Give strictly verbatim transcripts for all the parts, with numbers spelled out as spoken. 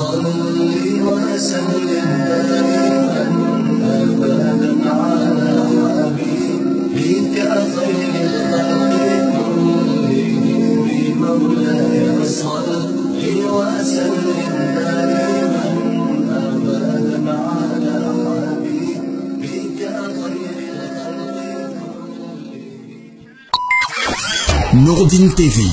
صل وسلم دائما أبدا على حبيبك خير الخلق كلهم مولاي صل وسلم دائما أبدا على حبيبك خير الخلق كلهم. Nourdine T V,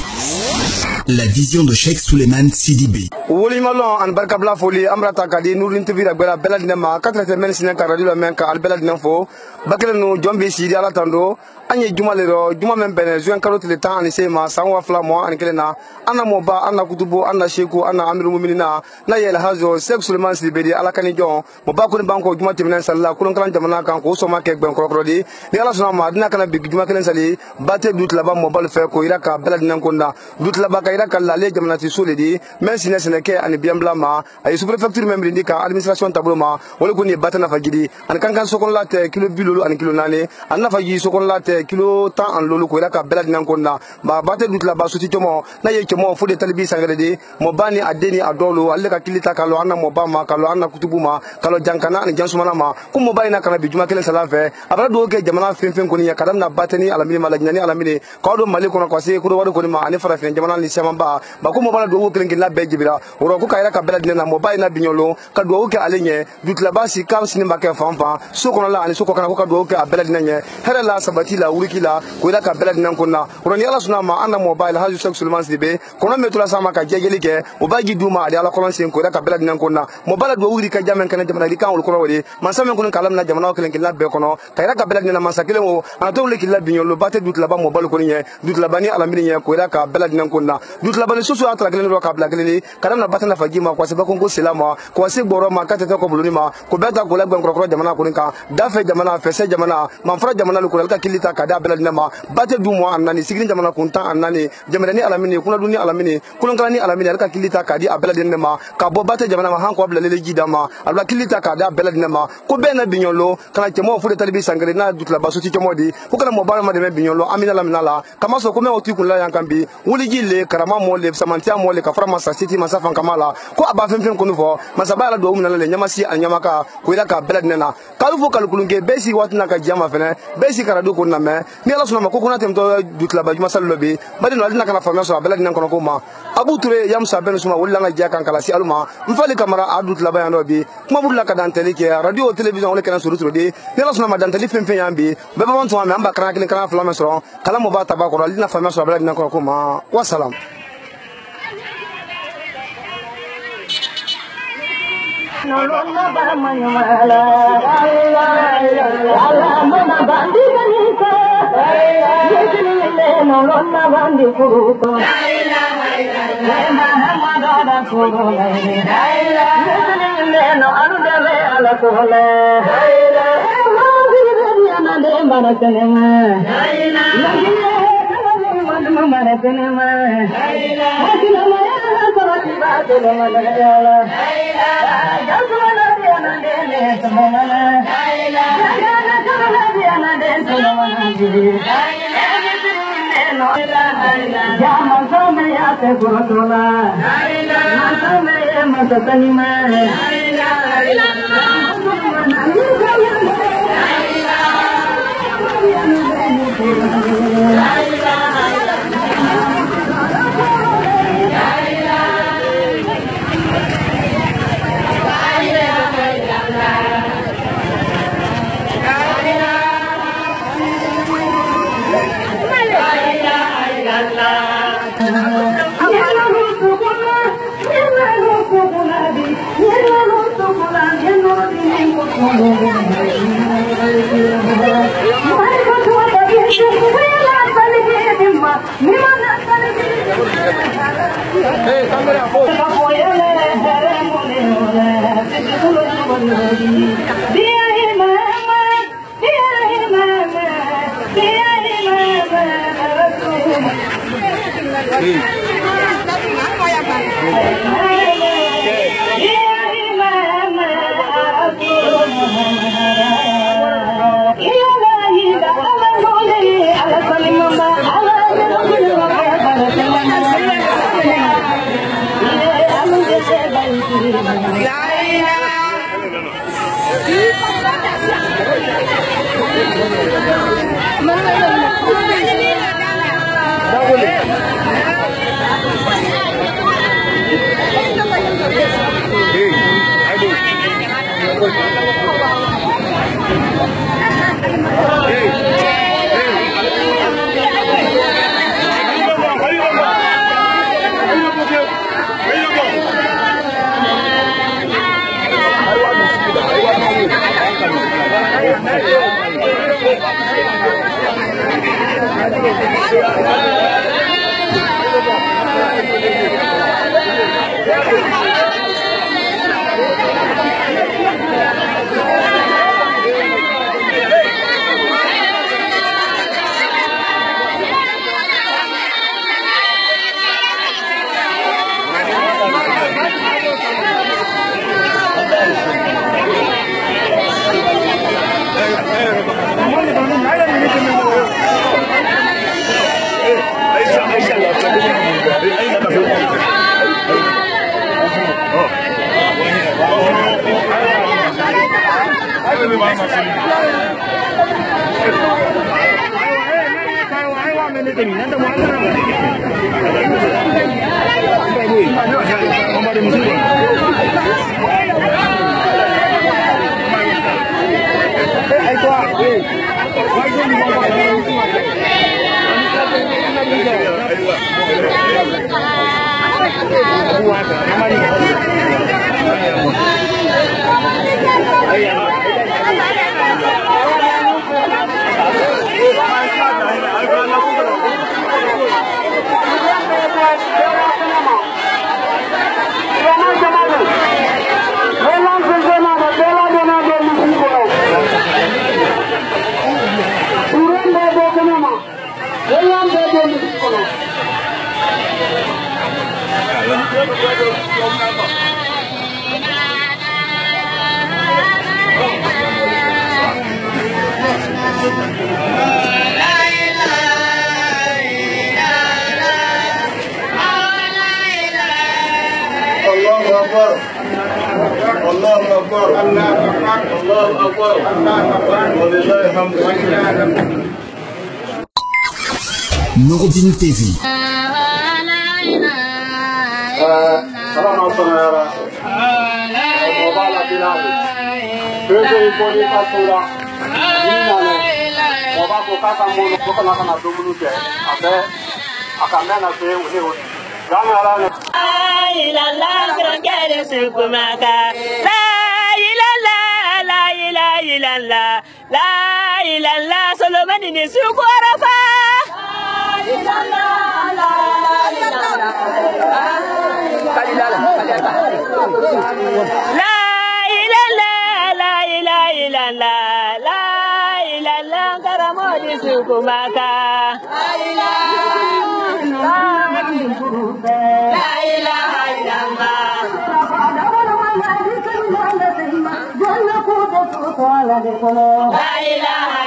la vision de Cheikh Souleymane Sidibé. woli malon an barka bla foli amrata kadi Nourdine T V da bela bela dinama quatre men sinen ka radio men ka al bela dinan fo bakela no jombe sidi ala tando anye juma le ro juma men bene juin carotte le temps ani sema sanwa fla mo an kelena ana moba ana kutubo ana sheku ana amiru mu'minina na yel hazo Cheikh Souleymane Sidibé ala kani jon mo ba ko ni banko juma timina sallallahu kulon kan jamana kan ko so ma ke gben ko di ni ala sona ma dina kana big juma kelen sali bate dut laba mo bal fe ko ira ka bela dinan konda dut laba ka ira ka la le jamana ti sole di men sine sine ke ani biambla ma ay sous préfecture même indi ka administration tablo ma wala ko ni batana fajidi an kan kan sokon la te kilo bilolo an kilo nane an na faji sokon la te kilo tan an lolo ko ira ka bela dinan konda ba bate dut laba suti jomo na ye jomo fu de talibi sangale di mo bani adeni adolo alle ka kilita kalo anna mo ba ma kalo anna kutubu ma kalo jankana an jansumana ma ko mo bayina kana bi juma kelen sala fe abara do ke jamana fen fen ko ni kadam na batani alamini malajnani alamini ko do mali ko na kwase ko do wado ko ni ma ani fara fen jamana ni sema ba ba ko mo bala do kelen kila be jibira woro ko kayra ka bela dina mo bayina binyolo ka do ke alenye dutla basi kam sini make fanfa so ko la ani so ko kana ko ka do ke abela dina nye hera la sabati la wuriki la ko ila ka bela dina ko na woro ni ala suna ma anna mobile haju Cheikh Souleymane Sidibé ko no metula sama ka jegeli ke o baji duma ali ala kolon sen ko ila ka bela dina ko na mo bala do wuri ka jamen kana jamana di kan ko wori man samen ko kalam na jamana ko len kila be kono kayra ka bela dina man sakile o ana to le kila binyolo bate dutla ba mo bal ko nye dutla bani ala mini nye ko ila ka bela dina ko na dutla bani susu atra kelen ro ka bela kelen kadam na batana fajima kwa sababu ngo selama kwa se gboro ma katete ko buluni ma ko beta ko la gben krokro jamana ko nka dafe jamana fese jamana man fara jamana ko ka kilita ka da bela dina ma bate du mo annani sigin jamana ko tan annani jamana ni alamini kuna duni alamini kuna kala ni alamini ka kilita ka di abela dina ma ka bo bate jamana ma han ko bela lele jida ma abla kilita ka da bela dina ma ko bena binyolo kana chemo fu de talibi sangare na dutla basuti chemo di ko kana mo bala ma de binyolo amina la minala kama so ko me otu kun la yankambi wuli gille karama mo le samantia mo le ka fara masa city masa fan kamala ko aba fen fen kunu fo masabala do umna le nyamasi anyamaka ko ila ka belad nena kalu fo kalkulunge besi watna ka jama fene besi karadu ko na me ni ala suna ko kuna temto dutla ba juma sallobe badi no alina kana famia so belad nena kono ko ma abu ture yam sa ben suma wala nga jakan kala si aluma mfali kamara adutla ba yando bi kuma bulla ka danteli ke radio television wala kana suru suru de ni ala suna ma danteli fen fen yambi be ba wonto ma amba kana kana flama so kala mo ba tabako alina famia so belad nena kono ko ma wassalam. No no no ba manyala la la la mama bandi ganita yekini le no no na bandi kuruko la la Muhammad da kuro la la yekini le no anude le ala ko la la mandi ganita na de maratene ma la la yekini mama maratene ma la la ma ko ba de ma la la Nouroudine T V. La ilaha Solomon ni sukurafa. La ilaha la ilaha la ilaha la ilaha karamodi sukumaka. La ilaha la ilaha illallah. La ilaha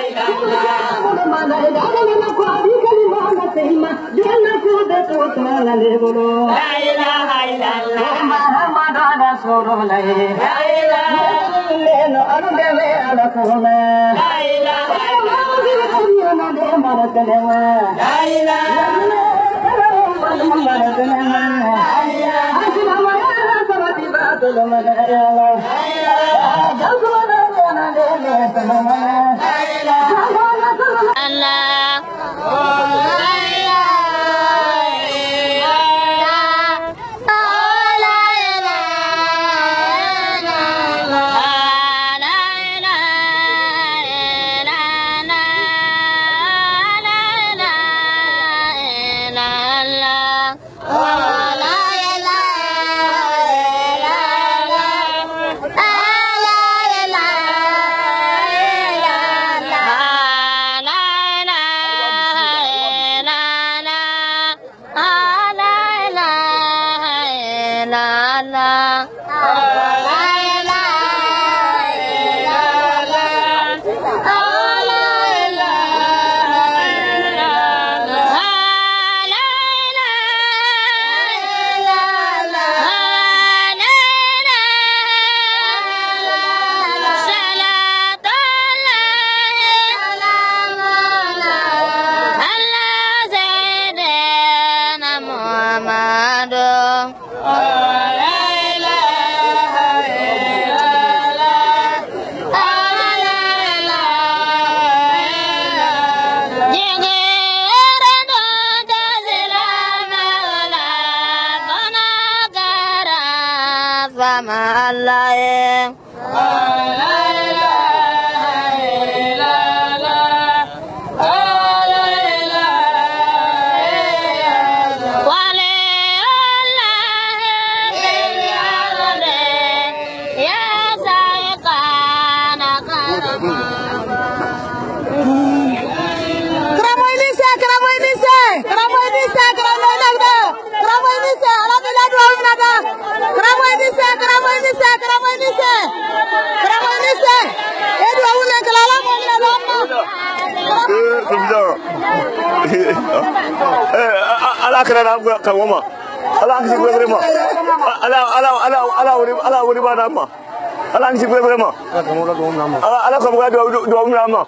ala kana kan wama ala an sigwe vraiment ala ala ala ala wori ala wori bana ma ala an sigwe vraiment ala ala ko ga do do do ma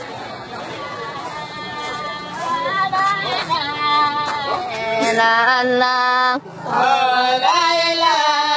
la la la la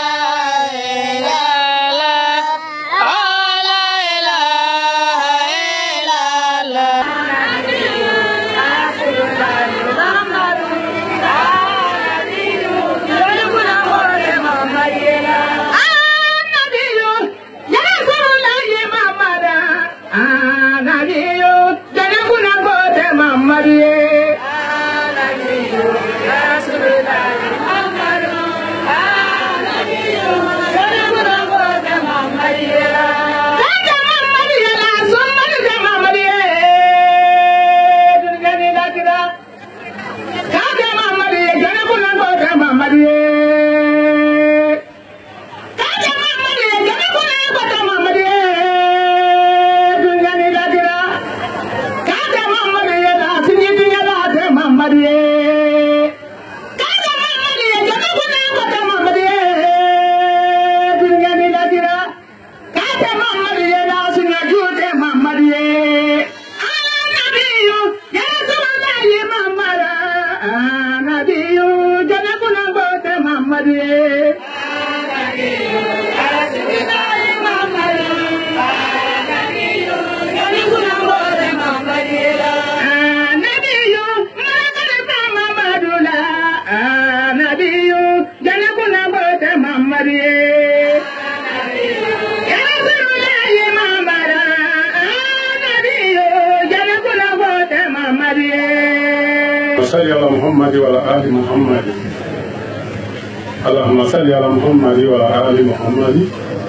صل على محمد وعلى آل محمد اللهم صل على محمد وعلى آل محمد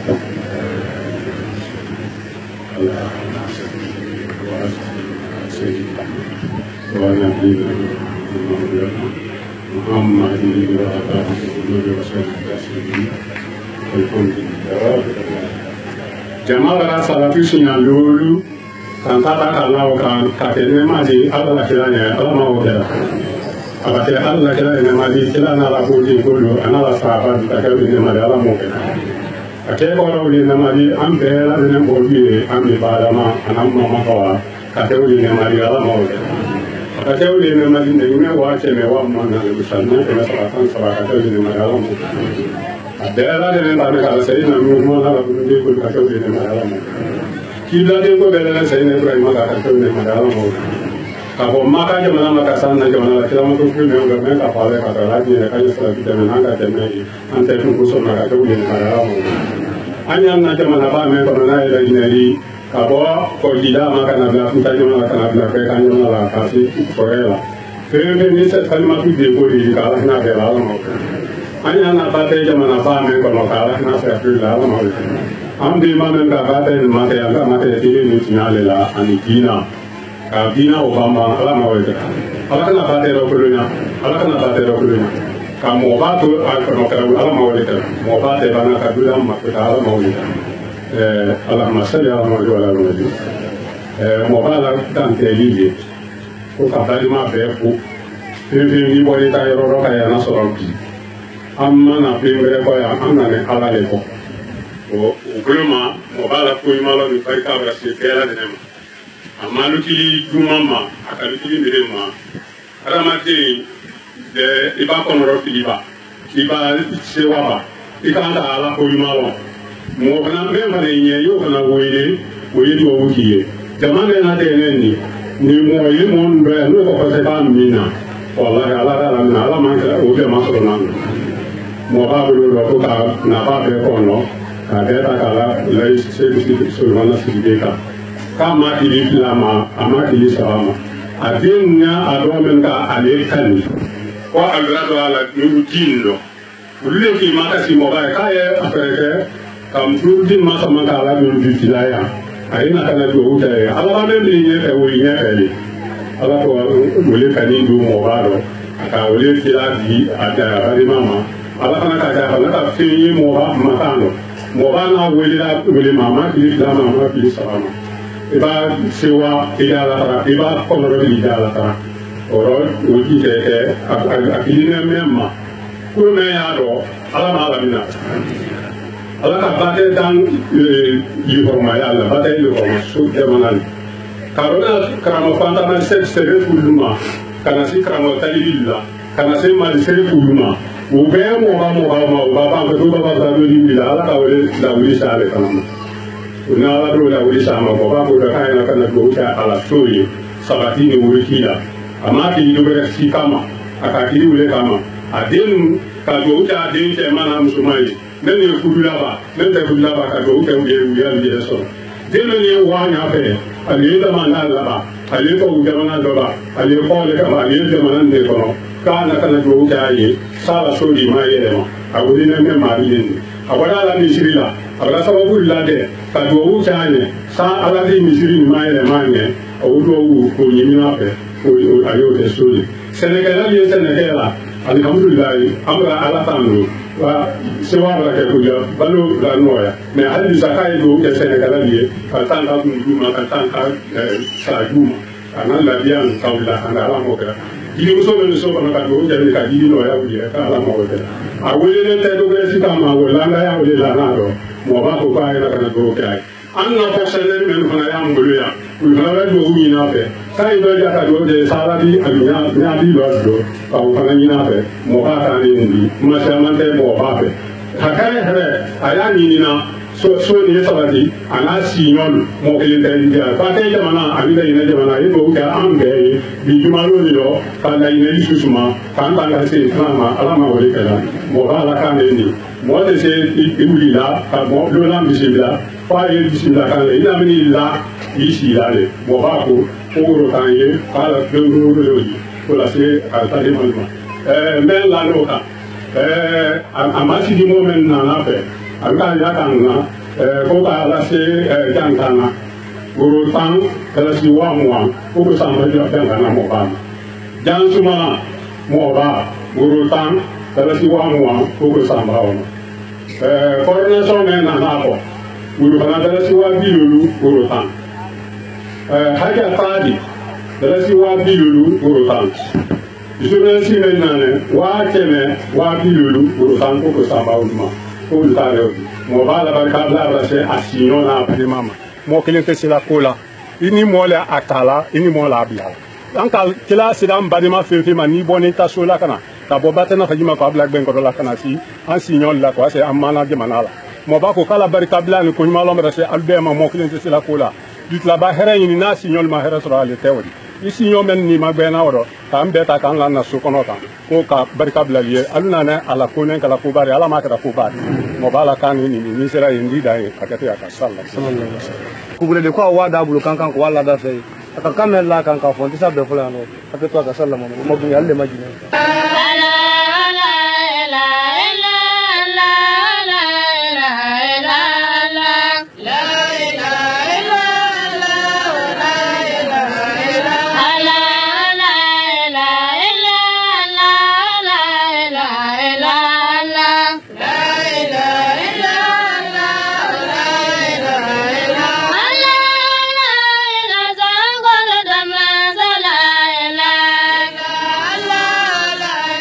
اللهم صل على محمد وعلى آل وسلم جماعة صلاة سنة kan kala kala kan kakene maji Allah kiranya Allah mau kira abate Allah kiranya maji kila na la kuji kudu ana la sahaba takau ni maji Allah mau kira ake ko ro ni maji ambe la ni ko bi ambe balama anam mama kawa kakau ni maji Allah mau kira kakau ni maji ni me wa che me wa mana ni musalman ko salatan salatan kakau ni maji Allah mau adela ni la ni kala sai na mu mo la ni ko kakau ni maji Allah mau kila de ko bela sai ne Ibrahim ka ka ne madala mo ka ko maka je mana maka san na je mana kila mo ko ne ga me ka pale ka la ni ka je sa bita na ka te me ante tun ko so na ka ko ne madala mo anya na je mana ba me ko na ila ni ri ka bo ko dida maka na na ta je mana ka na na ka ka ni na ka si ko ela pe me ni se kalma tu de ko ri ka la na be la mo anya na ba te je mana ba me ko ka la na se tu la mo am di mana ka kata ni mate yang ka mate tiga ni finale la ani Dina ka Dina Obama ala mau itu ala kana kata ro kulunya ala kana kata ro kulunya ka mo ba tu al ko ka ala mau itu mo ba te bana ka dula ma ka ala mau itu eh ala masalli ala mau ala mau itu eh mo ba la tan te liye ko ka ba ma be ku pe pe ni bo ni ta ro ro ka ya na so ro ki amma na pe ngere ko ya amma ne ala le ko o gulma mo bala ko imalo ni fay kabra si kera de nema amalu ki dumama akalu ki ndire ma ramate de iba ko ro filiba i b'a sewa ba i kan ka ala ko ɲuman lɔn mɔgɔ fana bɛɛ fana ɲɛ i y'o fana wele o ye duwawu k'i ye jama bɛ na tɛ ne nin nin mɔgɔ ye mɔgɔ min dɔ yan n'o ka kɔsɛ b'a min na walahi ala ka ala minɛ ala man kɛ o bɛɛ ma sɔrɔ na mɔgɔ b'a bolo dɔ ko ka nafa bɛɛ kɔnɔ k'a bɛɛ ta k'a la layi sedu solomana siride kan k'a ma kili fila ma a ma kili saba ma a den ŋa a dɔn min ka ale kani ko a lura dɔ a la n'u tin dɔ olu de k'i ma ka si mɔgɔ ye k'a ye a fɛɛrɛ kɛ ka muso den ma sama k'a la min bi tila yan a ye na ka na duwawu kɛ ye ala bɛ min ɲɛfɛ o ye ɲɛfɛ de ala ko wele ka ni don mɔgɔ dɔ a ka wele tila di a balima ma ala fana ka kɛ a fana ka fɛn ye mɔgɔ ma kan dɔ mɔgɔ n'a welela wele ma a ma kili fila ma a ma kili saba ma i b'a sewa i y'a latara i b'a kɔnɔrɔ i y'a latara o yɔrɔ o ji tɛ kɛ a kili ne mɛn ma ko mɛn y'a dɔn ala m'a lamina ala ka baara dan yihɔrɔmaya la baara yihɔrɔma so jamana ni ka dɔn karamɔgɔ fantama sɛbɛn fulu ma ka na se karamɔgɔ talili la ka na se mali sɛbɛn fulu ma o bɛɛ mɔgɔ mɔgɔ ma o b'a ban fɛ ko b'a fɔ lawuli la ala ka wele lawuli sa ale fana ma o ni ala b'o lawuli sa ma o b'a fɔ k'a yɛrɛ ka na dugawu kɛ ala so ye sabati ni wuli k'i la a ma k'i dɔ wɛrɛ si kama a ka k'i wele kama a den ka dugawu kɛ a den cɛman n'a musoman ye ne ni ye fudu laban ne tɛ fudu laban ka dugawu kɛ u ye u yɛrɛ yɛrɛ sɔrɔ den dɔ ye waa ɲafɛ ale ye dama n'a laban ale ye tubabu jamana dɔ la ale ye kɔɔle kama ale ye jamana nin de kɔnɔ k'a na ka na dugawu kɛ a ye sala so di ma yɛlɛma a wuli ne mɛ maa bi yen a bɔra ala misiri la a bɛka sababu la dɛ ka dugawu kɛ a ɲɛ san ala de misiri nin ma yɛlɛma a ɲɛ o dugawu k'o ɲini a fɛ a y'o kɛ so ye sɛnɛkɛla ye sɛnɛkɛ la alihamudulilayi an bɛ ala tan don wa sewa bɛ kɛ ko ja balo la nɔgɔya mɛ hali bisa k'a ye dugawu kɛ sɛnɛkɛla ye ka tan ka kun d'u ma ka tan ka saraju ma ka na labiya nin kan bila ka na ala m'o kɛ jirimuso bɛ nin so kɔnɔ ka dugawu kɛ ka jiri nɔgɔya u ye ka ala m'o kɛ a welelen tɛ dɔwɛrɛ si k'a ma o la an ka y'a wele la n'a dɔn mɔgɔ b'a fɔ k'a yɛrɛ ka na dugawu kɛ a ye an na fonctionnaire minnu fana y'an bolo yan olu fana bɛ dugawu ɲini a fɛ k'a ye dɔ ja ka dugawu kɛ sara bi a ɲaadi dɔ dɔn ka o fana ɲini a fɛ mɔgɔ b'a kan ne nin di kuma caman tɛ mɔgɔ b'a fɛ ka kɛnɛ hɛrɛ a y'a ɲinina so so nin ye sabati a n'a si ɲɔgɔn mɔgɔ kelen tɛ di yan fa tɛ jamana a bɛ ka ɲinɛ jamana a ye dugawu kɛ an bɛɛ ye bi jumalo de dɔ ka laɲinɛli susuma k'an ta ka se fana ma ala ma wele kɛ la mɔgɔ b'a la kan ne nin mɔgɔ tɛ se i wuli la ka mɔgɔ lola bisimila f'a ye bisimila kan la i lamini la i si la de mɔgɔ b'a ko ko woro kan ye k'a la fɛn wolo y'o ye ko lase a taali ma ma ɛɛ n bɛ n la n'o kan ɛɛ a ma sigi mɔgɔ min nana fɛ a bɛ k'a yira kan na ɛɛ ko k'a lase ɛɛ jankan na woro tan kɛra si wa mugan ko ko san bɛ jɔ jankan na mɔgɔ b'a ma jan sumana mɔgɔ b'a woro tan kɛra si wa mugan ko ko san b'a ma ɛɛ coordination mɛ nana fɔ woro fana kɛra si wa bi duuru woro tan ɛɛ hakɛ taadi kɛra si wa bi duuru woro tan journaliste bɛ nane waa kɛmɛ waa bi duuru woro tan ko ko san b'a ma. ko olu t'a yɛrɛ mɔgɔ b'a laban k'a bila bila se a si ɲɔgɔn n'a balima ma mɔgɔ kelen tɛ se la ko la i ni mɔgɔ la a ta la i ni mɔgɔ la a bila la an ka kɛla sera an balima fɛn fɛn ma n'i bɔ n'i ta so la ka na ka bɔ batɛnɛ faji ma k'a bila gbɛnkɔrɔ la ka na si an si ɲɔgɔn la k'a se an mana jamana la mɔgɔ b'a fɔ k'ala barika bila ni ko ɲuman lɔn bɛ se alu bɛɛ ma mɔgɔ kelen tɛ se la ko la dutilaba hɛrɛ ɲini n'a si ɲɔgɔn ma hɛrɛ sɔrɔ ale tɛ o de i si ɲɔgɔn bɛ nin ma gbɛnna o rɔ k'an bɛɛ ta k'an lana so kɔnɔ kan ko ka barika bilali ye alu nana a la ko ne kala ko bari ala ma kɛra ko bari mɔgɔ b'a la k'an ni nin ni sera yen n di da ye a kɛ ten a ka sa la kuburede ko a waa d'a bolo kan kan ko waa lada fɛ ye a ka kan mɛn la kan k'a fɔ n tɛ se a bɛɛ fɔlɔ yan nɔ a kɛ to a ka sa lamɔ ma bonya ale de ma jigin la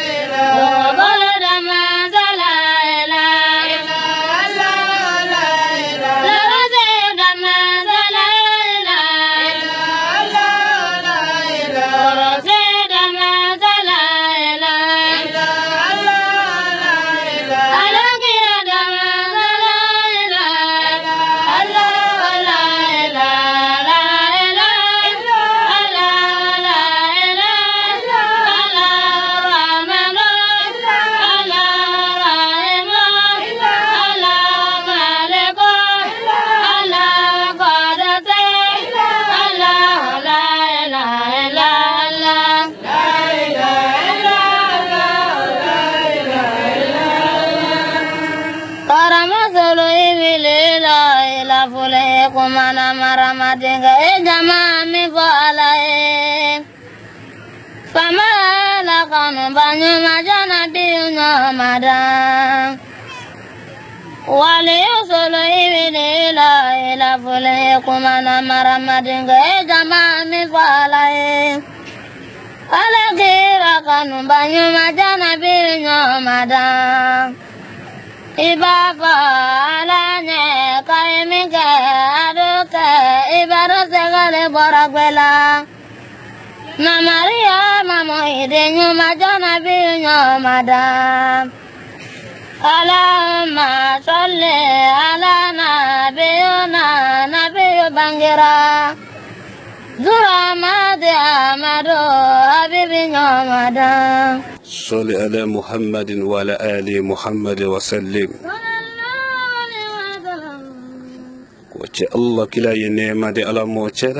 fule kumana maramadinga e jama mi fala e fama la kanu banyu majana biunyo madam wale usolo ibili la ila fule kumana maramadinga e jama mi fala e ala gira kanu banyu majana biunyo madam Ibaba alanye kaimike aduke ibaro segale boragwela na Maria mamo idenyu majana binyo madam Allahumma salli ala nabiyuna nabiyu bangira Zura madi amadu habibinyo madam صل على محمد وعلى آل محمد وسلم وجه الله كلا ينعم دي على موجة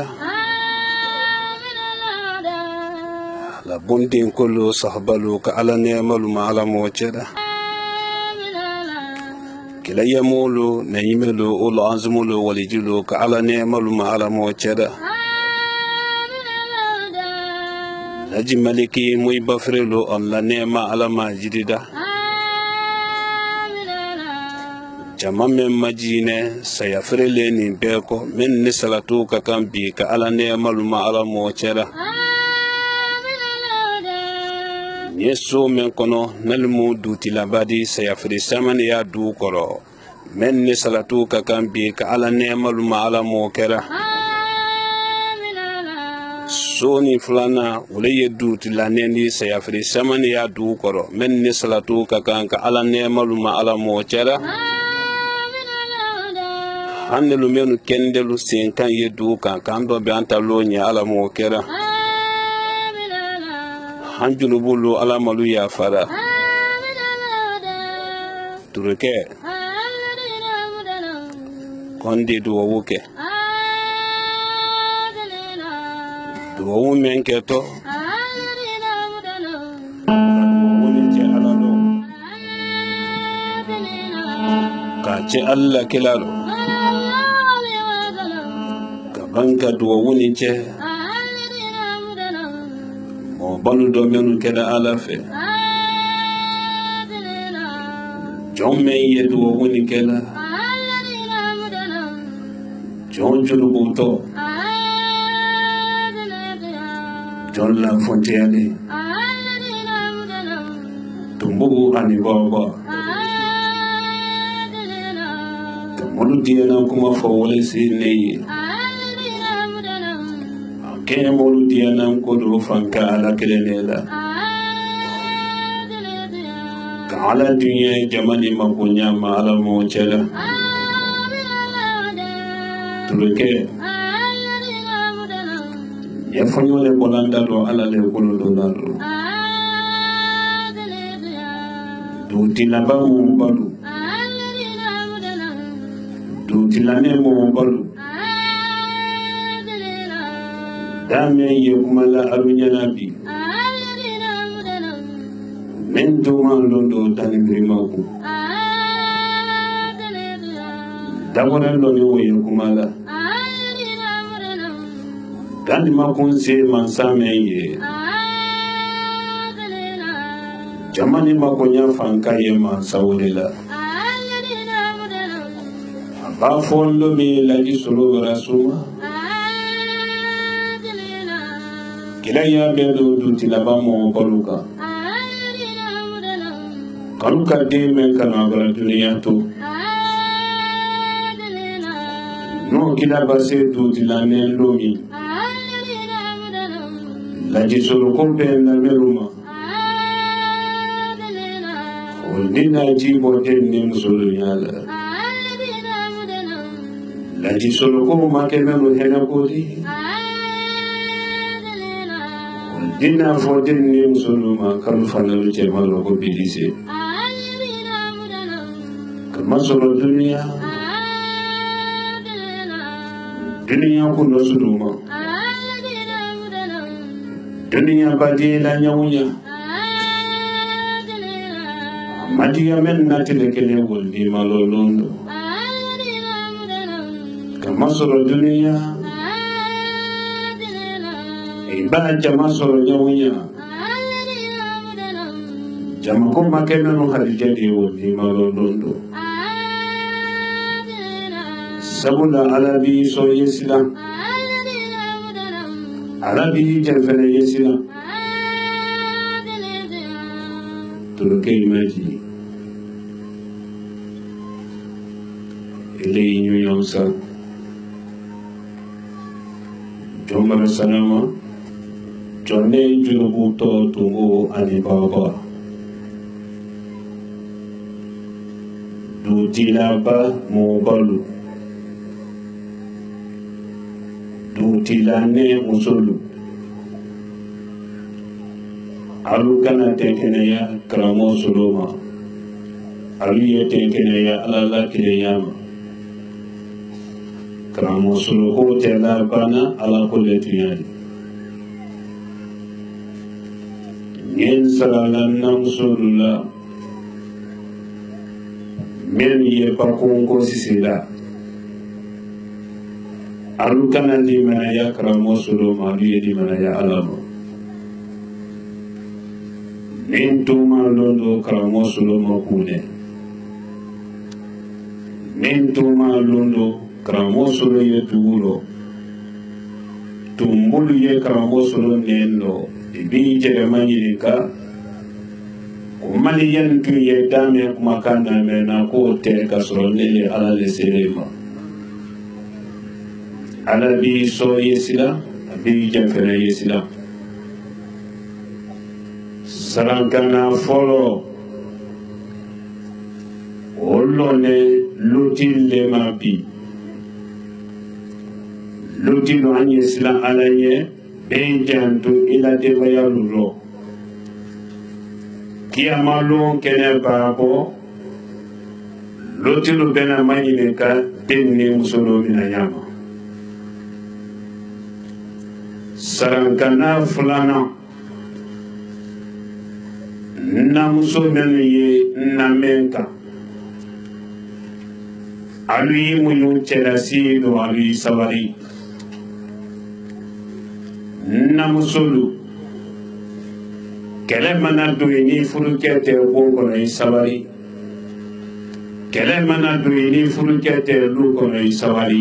لا بندين كله صحبلوك على نعم ما على موجة كلا يمولو نيملو أول عزملو ولجلوك على نعم ما على موجة Naji maliki muy bafrelo Allah neema ala majidida jama men majine sayafrele ni beko men ni salatu ka kan bi ka ala neema luma ala mochera yeso men kono nalmu duti labadi sayafri saman ya du koro men ni salatu ka kan bi ka ala neema luma ala mokera Soni fulana wale ye duti la neni sayafri samani ya du koro men ni salatu ka kan ka ala neema luma ala mochera hanne lu menu kendelu sen kan ye du kan kan do be anta lo nya ala mokera hanjulu bulu ala malu ya fara tureke kondi du woke Duwawu men keto woni je alalo ka ce Allah kilalo ka banka duwawu ni je mo balu do menu keda ala fe jomme ye duwawu ni kela jonjulu buto John la Fontaine Tumbu ani baba Tumulu diana kuma fawole si ne Ake mulu diana ko do fanka ala kelenela Ka ala dunya jamani makunya ma ala mochela Tuluke ya fanyo le bolanda do ala le bolondo nalo do tilaba mo balu do tilane mo balu dame ye kumala alunya nabi men do man londo tani brimaku dagora ndo ni wo ye kumala Gandi makunze mansame ye Jamani makonya fanka ye mansawulela Aba fondo mi laji solo rasuma Kila ya bedo duti laba mo baluka Kaluka de men kanagara dunia to No kila base duti lane lomi Laji solo kompe na meruma Oldina jibo tenne musolo nyala Laji solo komo make memo hena kodi Oldina fo tenne musolo ma kalu fanalu chema loko bilise Kama solo dunia Dunia kuno suluma Dunia badi la nyawunya Madiya men natile kene woldi malolondo jama sɔrɔ duniya i b'a jama sɔrɔ ɲɔgɔnya jama ko ma kɛ minnu harijɛ de ye o ni ma lɔn don sabula ala b'i sɔn ye siran ala b'i jɛnfɛnɛ ye siran toroke imaji ele ɲɔɲɔn sa jɔnbara sanama jɔnne junubu tɔ tungo ani baba dutilaba mɔbalu dutilane musolu alu kana tɛ kɛnɛya karamɔgɔ solo ma alu ye tɛ kɛnɛya ala la kelenya ma karamɔgɔ solo ko tɛ labana ala ko le tunya ye yen sarala namusolu la min ye bakonko sisi la alu kana limanaya karamɔgɔ solo ma alu ye limanaya ala ma nin tuma londo karamɔgɔ solo ma kune nin tuma londo karamɔgɔ solo ye tuguro tumbulu ye karamɔgɔ solo nendo ibi jɛgɛma ɲininka o maliyen tun ye dame kumakan na mɛnna k'o tɛ ka sɔrɔ ne ye ala le sere ma ala b'i sɔn ye sira a b'i jɛnfɛnɛ ye sira sarankana fɔlɔ o lɔnɛ loti le ma bi loti lo an ye siran ala ɲɛ bɛn janto i la denbayalu lɔ kiyama lon kɛnɛ b'a bɔ loti lo bɛna ma ɲininka den ni muso lo mina ɲama sarankana filanan namuso minnu ye namɛn kan alu yi muɲu cɛlasi do alu yi sabari namusolu kɛlɛ mana don i ni furukɛ tɛ bon kɔnɔ i sabari kɛlɛ mana don i ni furukɛ tɛ lu kɔnɔ i sabari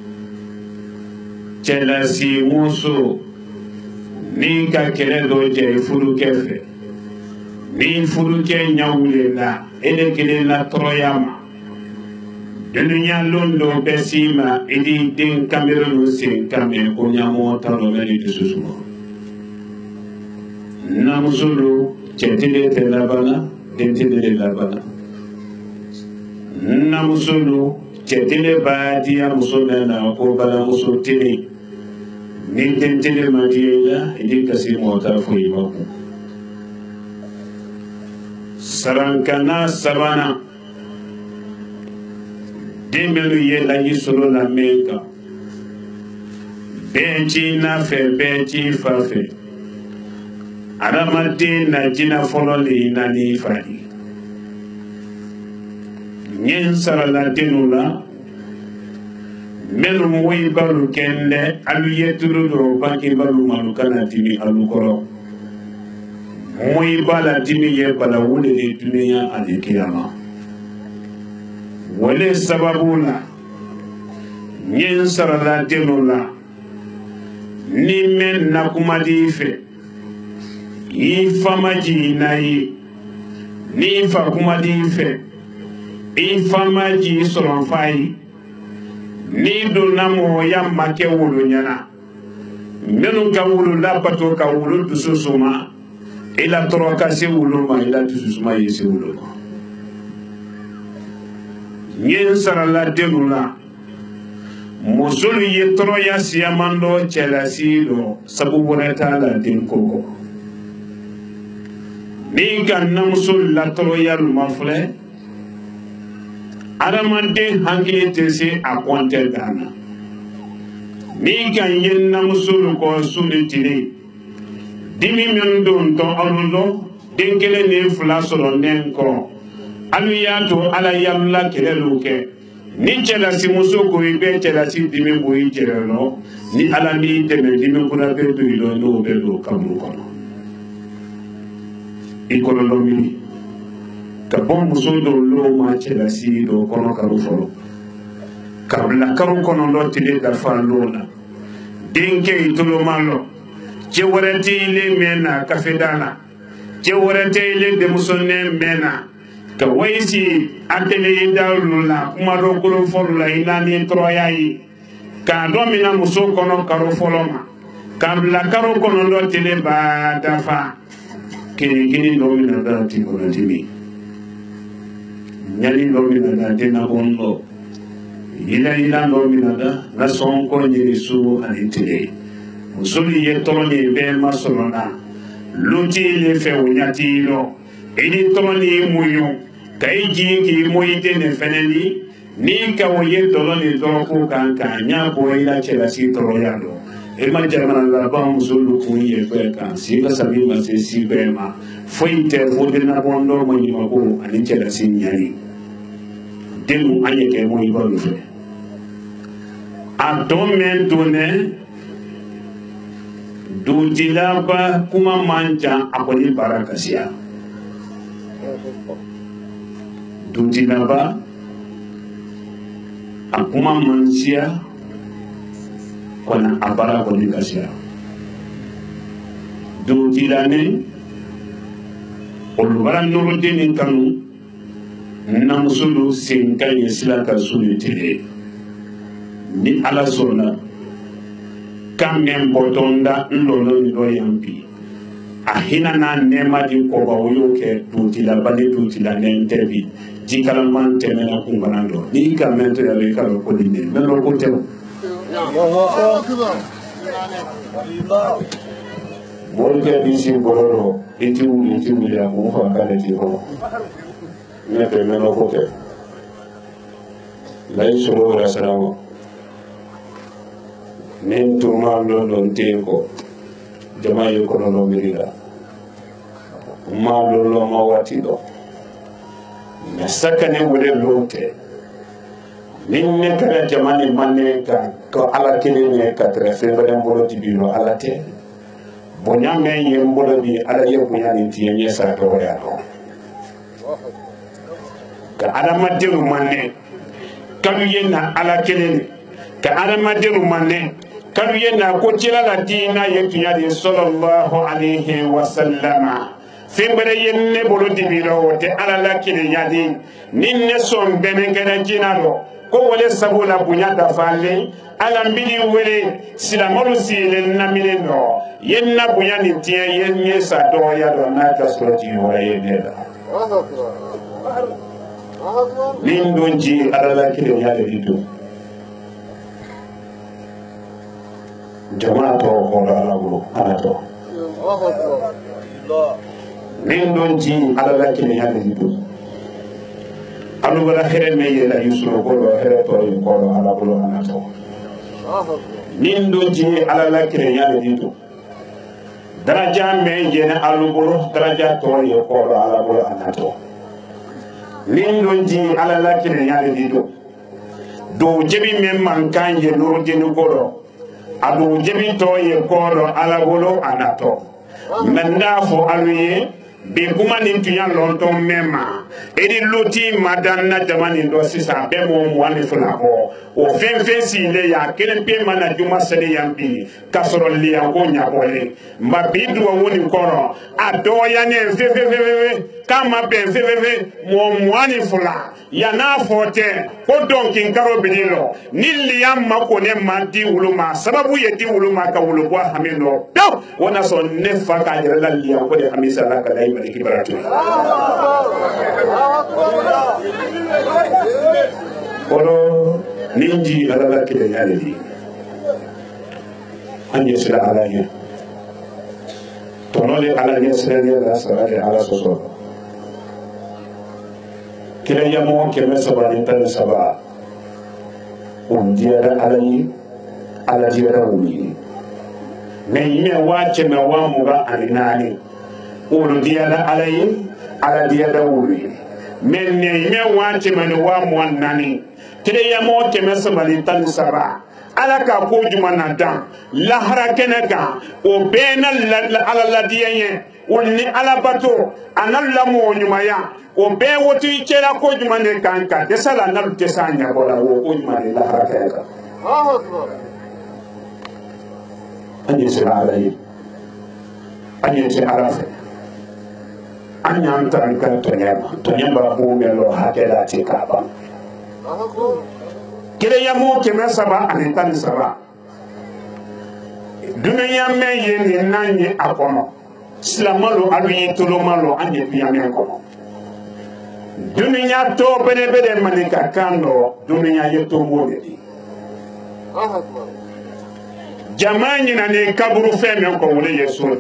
cɛlasi muso ni ka kɛlɛ dɔ jɛ i furukɛ fɛ ni furukɛ ɲawulela e de kelen la tɔrɔya ma dunuya lon dɔ bɛ s'i ma i di den kanbere nu sen kanbɛ ko ɲamɔgɔ ta dɔ bɛ ni dusu suma namuso do cɛtile tɛ labana dentile de labana namuso do cɛtile b'a diya muso bɛ na ko balamuso tile ni dentile ma diya i la i di kasi mɔgɔ ta foyi ma kun sarankana sabana den minnu ye laji sɔrɔ lamɛn kan bɛɛ ci n'a fɛ bɛɛ ci fa fɛ adamaden na jina fɔlɔ le ye naani fa de ɲɛ n sarala denw la minnu moyi balu kɛndɛ alu ye turu dɔ bange balu malu kana dimi alu kɔrɔ moyi bala dimi ye bala wule de duniya ani kiyama wale sababu la ɲɛ n sarala denw la ni mɛn na kuma di fɛ i fa ma jigin n'a ye ni fa kuma di fɛ i fa ma jigin sɔrɔ fa ye ni donna mɔgɔya ma kɛ wolo ɲɛna minnu ka wolo labato ka wolo dusu suma i la tɔɔrɔ ka se wolo ma i la dusu suma ye se wolo ma ɲɛ n sarala denw la musolu ye tɔɔrɔya siyaman dɔ cɛlasi dɔ sabu wɛrɛ t'a la den ko kɔ ni ka namuso latɔrɔya luma filɛ adamaden hakili tɛ se a kɔntɛ dan na ni ka ye namuso kɔ su ni tile dimi min don tɔ alu lɔ den kelen ni fila sɔrɔ nɛn kɔ alu y'a to ala yalula kɛlɛ lu kɛ ni cɛlasi muso ko i bɛ cɛlasi dimi bo i cɛla lɔ ni ala m'i dɛmɛ dimi kuna bɛ don i lɔ n'o bɛ don kaburu kɔnɔ i kɔlɔlɔ miiri ka bɔ muso dɔw l'o ma cɛlasi dɔw kɔnɔ karo fɔlɔ ka bila karo kɔnɔ lɔ tile dafa l'o la denkɛ i toloma lɔ cɛ wɛrɛ tɛ ile mɛn na kafeda la cɛ wɛrɛ tɛ ile denmusonin mɛn na ka wayisi atele i dawulu la kuma dɔ kolon fɔlɔ la i n'a ni tɔrɔya ye k'a dɔ mina muso kɔnɔ karo fɔlɔ ma k'a bila karo kɔnɔ lɔ tile ba dafa kini kini dɔ mina da ti kɔnɔ dimi ɲali dɔ mina da tɛ na kɔn dɔ yila yila dɔ mina da na sɔn kɔ ɲini su ani tile muso min ye tɔrɔ ni bɛɛ ma sɔrɔ la luti le fɛ o ɲati lɔ i ni tɔrɔ ni muɲu ka i jigi k'i moyi tɛ nin fɛnɛ ni ni ka o ye tɔlɔ ni tɔrɔko kan k'a ɲa bɔ i la cɛlasi tɔrɔya dɔ i ma jamana laban muso lu kun ye fɛ kan si ka sabi ma se si bɛɛ ma foyi tɛ fo denabɔn dɔ ma ɲumako ani cɛlasi ɲali denu an ye kɛ moyi ba lu fɛ a tɔ mɛn donɛ dutilaba kuma man ca a kɔni baara kasiya dutilaba a kuma man siya kɔni a baara kɔni kasiya dutilane olu bara nɔrɔdenni kanu namusolu sen ka ɲɛ sira ka su ni tile ni ala sɔnna kan mɛn bɔtɔnda n lɔlɔ ni dɔ yan bi a hinɛ n'a nɛɛma di kɔba o y'o kɛ dutilaba ni dutilanɛ tɛ bi jikalaman tɛmɛna kunbana dɔ n'i ka mɛn to yɛrɛ i ka dɔn ko nin de mɛ dɔn ko tɛ o morikɛ bi si bɔrɔ dɔ i ti wuli i ti wuli a kun fa k'ale ti kɔnɔ ne tɛ mɛ dɔn ko tɛ layi sɔrɔ yɛrɛ sara ma nin tuma lɔ lɔn ten kɔ jama ye kɔnɔlɔ miiri la ma lɔlɔ ma waati dɔ mɛ saka ne wele lɔn tɛ ni ne kɛra jama ni ma ne kan ko ala kelen ye ka tɛrɛ fɛn wɛrɛ n bolo ti bi nɔ ala tɛ bonya mɛn ye n bolo bi ala ye bonya nin tiɲɛ ɲɛ sa dɔgɔya dɔn ka adamadenw ma ne kanu ye na ala kelen ka adamadenw ma ne kanu ye na ko cila la diina ye tunya de sallallahu alaihi wa sallama fɛn wɛrɛ ye ne bolo dibi la o tɛ ala la kelenya di ni ne sɔn bɛnɛ kɛra jina dɔ ko wale sabu la bonya dafalen ala n bini wele silamɛw sigilen naminen dɔ ye na bonya nin tiɲɛ ye n ye sa dɔgɔya dɔ n'a ka sɔrɔ jigi wɛrɛ ye ne la ni n don ji ala la kelenya de bi don jama tɔw kɔrɔ ala bolo ala tɔ nin don ji ala la kelenya de bi don alu bala hɛrɛ min yɛlɛ i sɔrɔ kɔrɔ hɛrɛ tɔ ye kɔrɔ ala bolo ala tɔ nin don ji ala la kelenya de bi don daraja min yɛlɛ alu bolo daraja tɔ ye kɔrɔ ala bolo ala tɔ nin don ji ala la kelenya de bi don do jebi min man kan ye nuru jeni kɔrɔ a do jebi tɔ ye kɔrɔ ala bolo ala tɔ mɛ n'a fɔ alu ye bi kuma nin tun y'a lɔntɔn mɛn ma edi loti ma dan na jama nin dɔ sisan bɛɛ m'o mugan ni fila bɔ o fɛn fɛn sigilen yan kelen pe ma na juma seli yan bi k'a sɔrɔ liyanko ɲabɔlen nka bi duwawu nin kɔrɔ a dɔgɔyanen fefefefefe k'a ma bɛn fefefe mɔgɔ mugan ni fila yan n'a fɔ tɛ ko dɔnkinkaro bi ne lɔ ni liyan ma ko ne ma di wulu ma sababu ye di wulu ma ka wulu bɔ hami lɔ pewu o na sɔrɔ ne fa k'a yɛrɛ la liyanko de hami sala ka layi maliki baratu kɔrɔ ni ji ala la kelenya de di an ɲɛ sira ala ɲɛ tɔnɔ de ala ɲɛ sira ɲɛ la sara de ala sɔsɔ kelenya mɔgɔ kɛmɛ saba ni tan ni saba o diyara ala ye ala diyara o ye mɛ ɲɛ waa kɛmɛ waa mugan ani naani olu diyara ala ye ala diyara o ye mɛ ɲɛ waa kɛmɛ ni waa mugan naani kire yamo keme sabali tan saba ala ka ko juma na dan lahara kenaka o bena ala ladiyen wonni ala bato analla mo nyumaya o be woti kera ko juma ne kanka de sala na te sanya bola wo ko juma ne lahara kenaka Allahu akbar ani sira alai ani te arafe ani anta kan to nyama to nyamba ko melo hakela te kaba Allahu akbar kire yamo keme saba ani tan saba dunya me ye ni nanye akono islamalo aluyi tolomalo anye piyame kono dunya to bene bene manika kando dunya ye to modeli jamani na ne kaburu feme ko wole yeso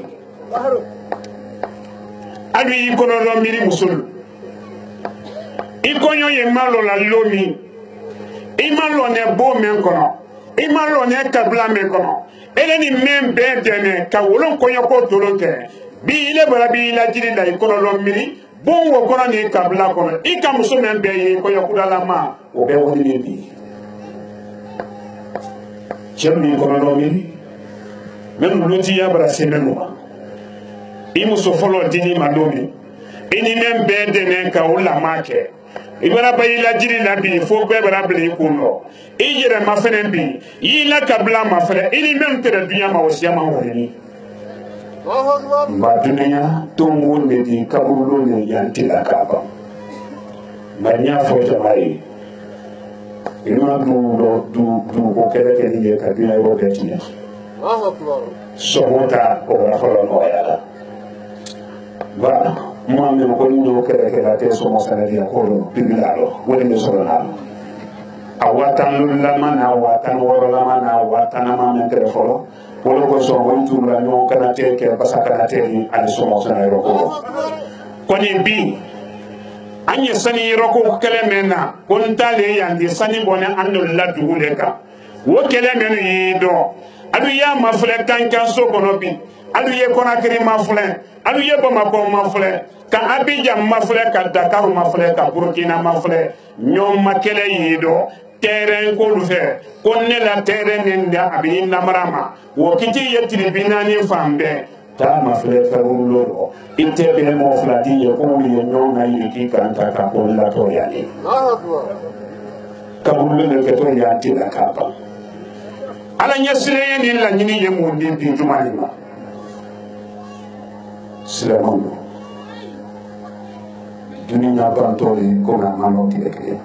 aluyi kono lo miri musul ikonyo ye malo la lomi imalo ne bo men kono imalo ne kabla men kono ele ni men be dene ka wolon ko yoko toloke bi ile bara bi la jiri da ikono lo miri bon wo kono ni kabla kono ika muso men be yi ko yoko dala ma o be woni ni bi chemni kono lo miri men loti ya bara semenu imuso folo dini madomi ini men be dene ka wala make ibara bayi la jiri la bi fo be bara bele kuno ijere ma fene bi yila kabla ma fere ini men tere dunya ma wasiya ma woni ba dunya tongo ne di kabulu ne yanti la kaba manya fo to mai ina du do du du ko kere ke ni ka dunya ro ke tinya so hota o ra folo no ya ba moi même ko ñu ko kere la te so mo sana dia ko do bibilalo wala ni so na awatan lama na awatan woro lama na awatan ma men tere folo wala ko so won tu la no kana te ke basaka na te ni ani so mo sana ro ko ko ni bi anye sani ro ko kele mena kon tale yandi sani bone andol la dugule ka wo kele men yi do adu ya mafle kan kan so kono bi adu ye kona kiri mafle adu ye Bamako mafle ka Abidjan mafle ka Dakar mafle ka Burkina mafle nyom makele yido terrain ko lufe konne la terrain nda abi namarama wo kiti yetri binani fambe ta mafle ka rulo inte be mo flati ye ko wi nyom na yiki kan ta ka ko la to yani ka bulle ne ke to yanti la ka ba ala nyasire ni la nyini ye mo ndi bi jumani ma silamanu dunia bantori kona mano kile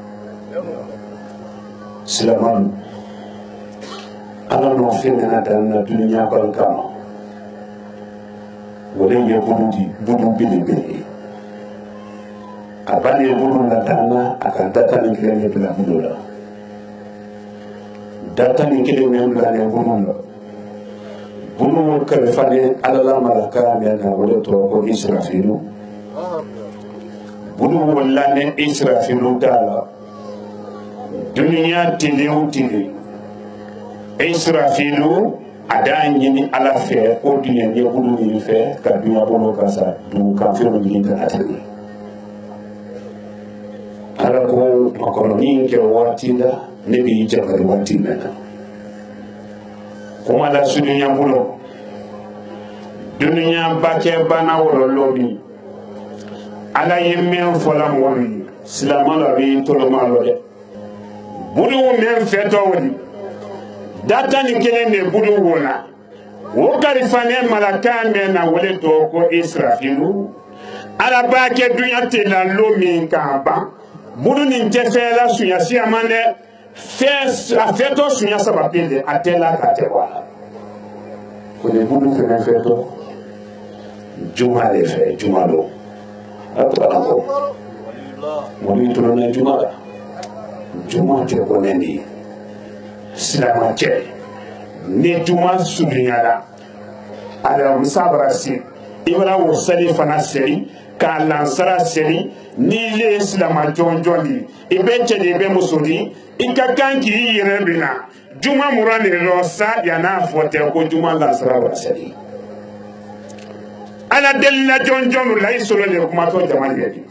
silamanu ala no fene na dan dunia bankano wole ye burundi budu bilibili abali budu la dana akan data ni kile ni bila budu la data ni kile ni bila ni budu la bunu kare fane alala malaka mena wole to ko Israfilu bunu wala ne Israfilu dala dunia tiliu tili Israfilu adanya ni ala fe ko dunia ni bunu ni fe ka dunia bono kasa du ka fe ni ka atani ala ko makoloni ke watinda ne bi jabal watinda kuma la sudunya bulo dunya bake bana woro lobi ala yemen fola woni silamala bi toloma lode budu men feto woni data ni kelen ne budu wona wo karifane malaka men na wole to ko Israfilu ala bake dunya te la lomi kamba budu ni jefela sunya si amane fes afeto sunya sabapende atela katewa kwenye budu fene feto juma le fe juma lo atako moni tulona juma la juma te koneni silama che ne juma sunyada ala musabara si ibra wo sali fana seri ka lansara seri ni le silama jonjoni ibe che de be musudi ikakanki yirebina juma murani rosa yana fote ko juma lansara wasali ala delna jonjonu la isolo le kuma to jamani yedi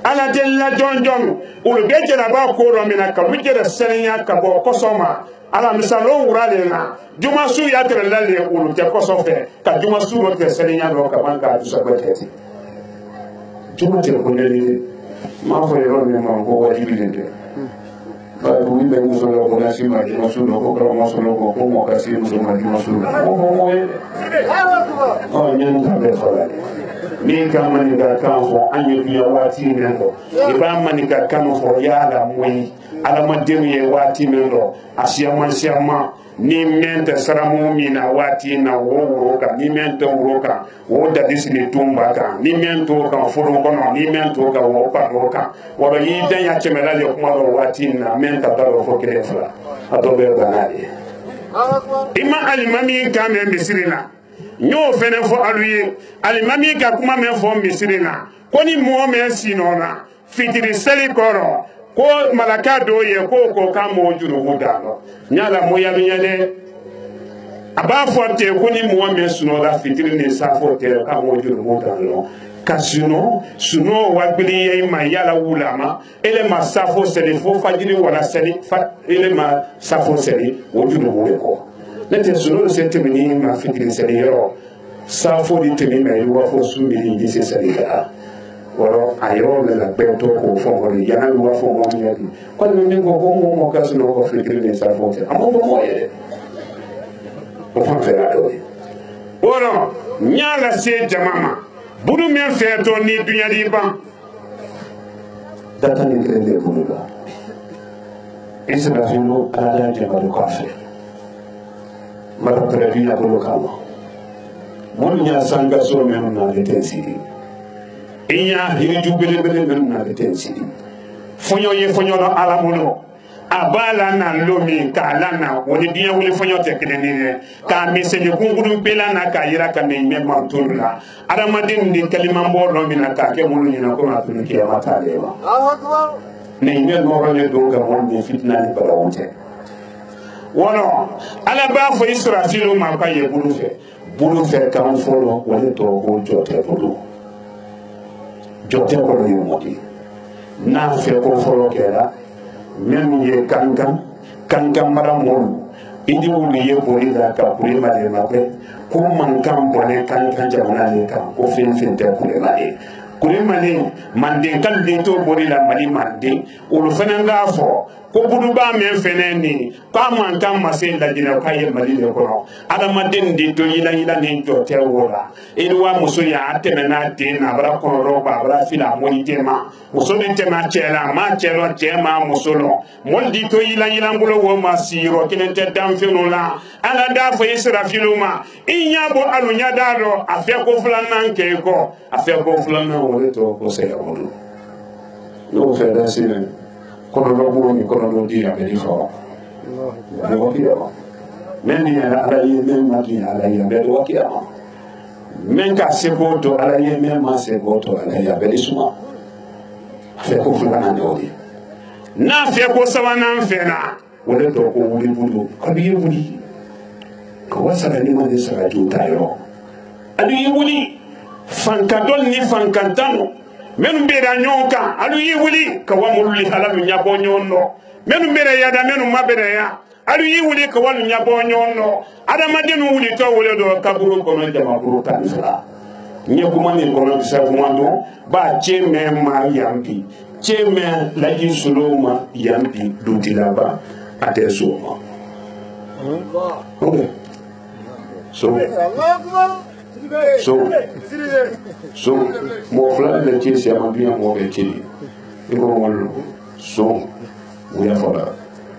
ala della jon jon ul beje la ba ko ro mina ka wije da senya ka bo ko soma ala misalo wurale na juma su ya tere lalle ul te ko so fe ka juma su ro te senya ro ka ban ka du sa beteti juma te ko ne ma fo ro mi ma ko wajibi de ba bu mi be muso lo ko na si ma juma su ro ko ko mo so lo ko ko mo ka si muso ma juma su ko mo mo e o nyen ka be fala min ka mani ka kan fo an ye biya waati min do i b'a mani ka kan fo yala moyi adamadenw ye waati min do a siyama siyama ni men tɛ saramu min na waati na o woro kan ni men tɛ woro kan o dadi sigi tunba kan ni men t'o kan foro kɔnɔ ni men t'o kan o paro kan wɔrɔ y'i den ya tɛmɛla de kuma dɔ waati na men ta da dɔ fo kelen fila a dɔ bɛ bana de i ma alimami kan mɛn misiri la n'o fɛnɛ fɔ alu ye alimami ka kuma mɛn fɔ misiri la ko ni mɔgɔ mɛn sinɔ na fitiri seli kɔrɔ ko malaka dɔw ye ko ko k'a mɔgɔ jurumu da lɔ n y'a la mɔyalu ɲɛ dɛ a b'a fɔ ten ko ni mɔgɔ mɛn sunɔ la fitiri ni safo tɛ k'a mɔgɔ jurumu da lɔ ka sunɔ sunɔ wabili ye ma yala wula ma ele ma safo seli fo fajiri wala seli fa ele ma safo seli o jurumu de kɔ. Ne tɛ sunɔgɔ se tɛmɛni ma fitiri seli yɔrɔ safo di tɛmɛ ma i b'a fɔ su mi di se seli la wɔrɔ a yɔrɔ bɛ la bɛɛ to k'o fɔ kɔni yanni i b'a fɔ mɔgɔ min ye bi kɔni min ko ko mɔgɔ mɔgɔ ka sunɔgɔ ka fitiri ni safo tɛ a ma fɔ mɔgɔ ye dɛ o fan fɛ a dɔ ye wɔrɔ n y'a lase jama ma buru min fɛ tɔ ni dunya di ban data ni kelen de bolo la i sera filo ala y'a jama de kɔfɛ. Mara previa bolo kama monya sanga so men na detensidi inya hiriju bele bele men na detensidi fonyo ye fonyo no alamuno abala na lomi kala na woni biya woni fonyo te kideni ka mesele kunguru bela na ka yira ka me me manturla aramadin din kalima mbo no mina ka ke mulu nyina ko ma tunu ke mata lewa ne me no rone do ga mon ni fitna ni bala wonte wono ala ba fo israfilu ma ka ye bulu fe bulu fe kan folo wala to ko jote bulu jote ko ni modi na fe ko folo kera men ye kankan kankan mara molu idi wuli ye boli da ka kule male mabe ko man kan bone kankan jamana ne kan ko fin fin te kule male kule male manden kan de to boli la mali manden ulu fana nga fo ko budu ba men fene ni ka man kan masen da dina ka ye mali le ko adama den de to yila yila ni to te wora edwa muso ya ateme na de na bra ko ro ba bra fila mo tema muso de tema chela ma chelo tema muso lo mo di to yila yila ngulo wo ma siro kinen te dam fenu la ala da fo isra filuma inya bo alunya daro afi ko fulana nke ko afi ko fulana wo to ko se ya wodu no fe da sine kono do buru ni kono do dira be difo ne wakiya men ni ala yi men ma ki ala yi be do wakiya men ka se ko to ala yi men ma se ko to ala yi be disuma fe ko fulana ne odi na fe ko sawana fena wala to ko wuri bulu ko bi wuri ko wasa ni ma de sara ju tayo adu yi wuri fankadon ni fankantano menu mbere nyonka alu yiwuli ka wamulli halalu nyabo nyonno menu mbere yada menu mabere ya alu yiwuli ka walu nyabo nyonno adama dinu wuli to wole do kaburu kono jama buru tanfra nyekuma ni kono bisa kumando ba cheme ma yambi cheme laji suluma yambi dutilaba atesuma okay so so so mo fla de ti si ama bien mo be ti ko wol so we afola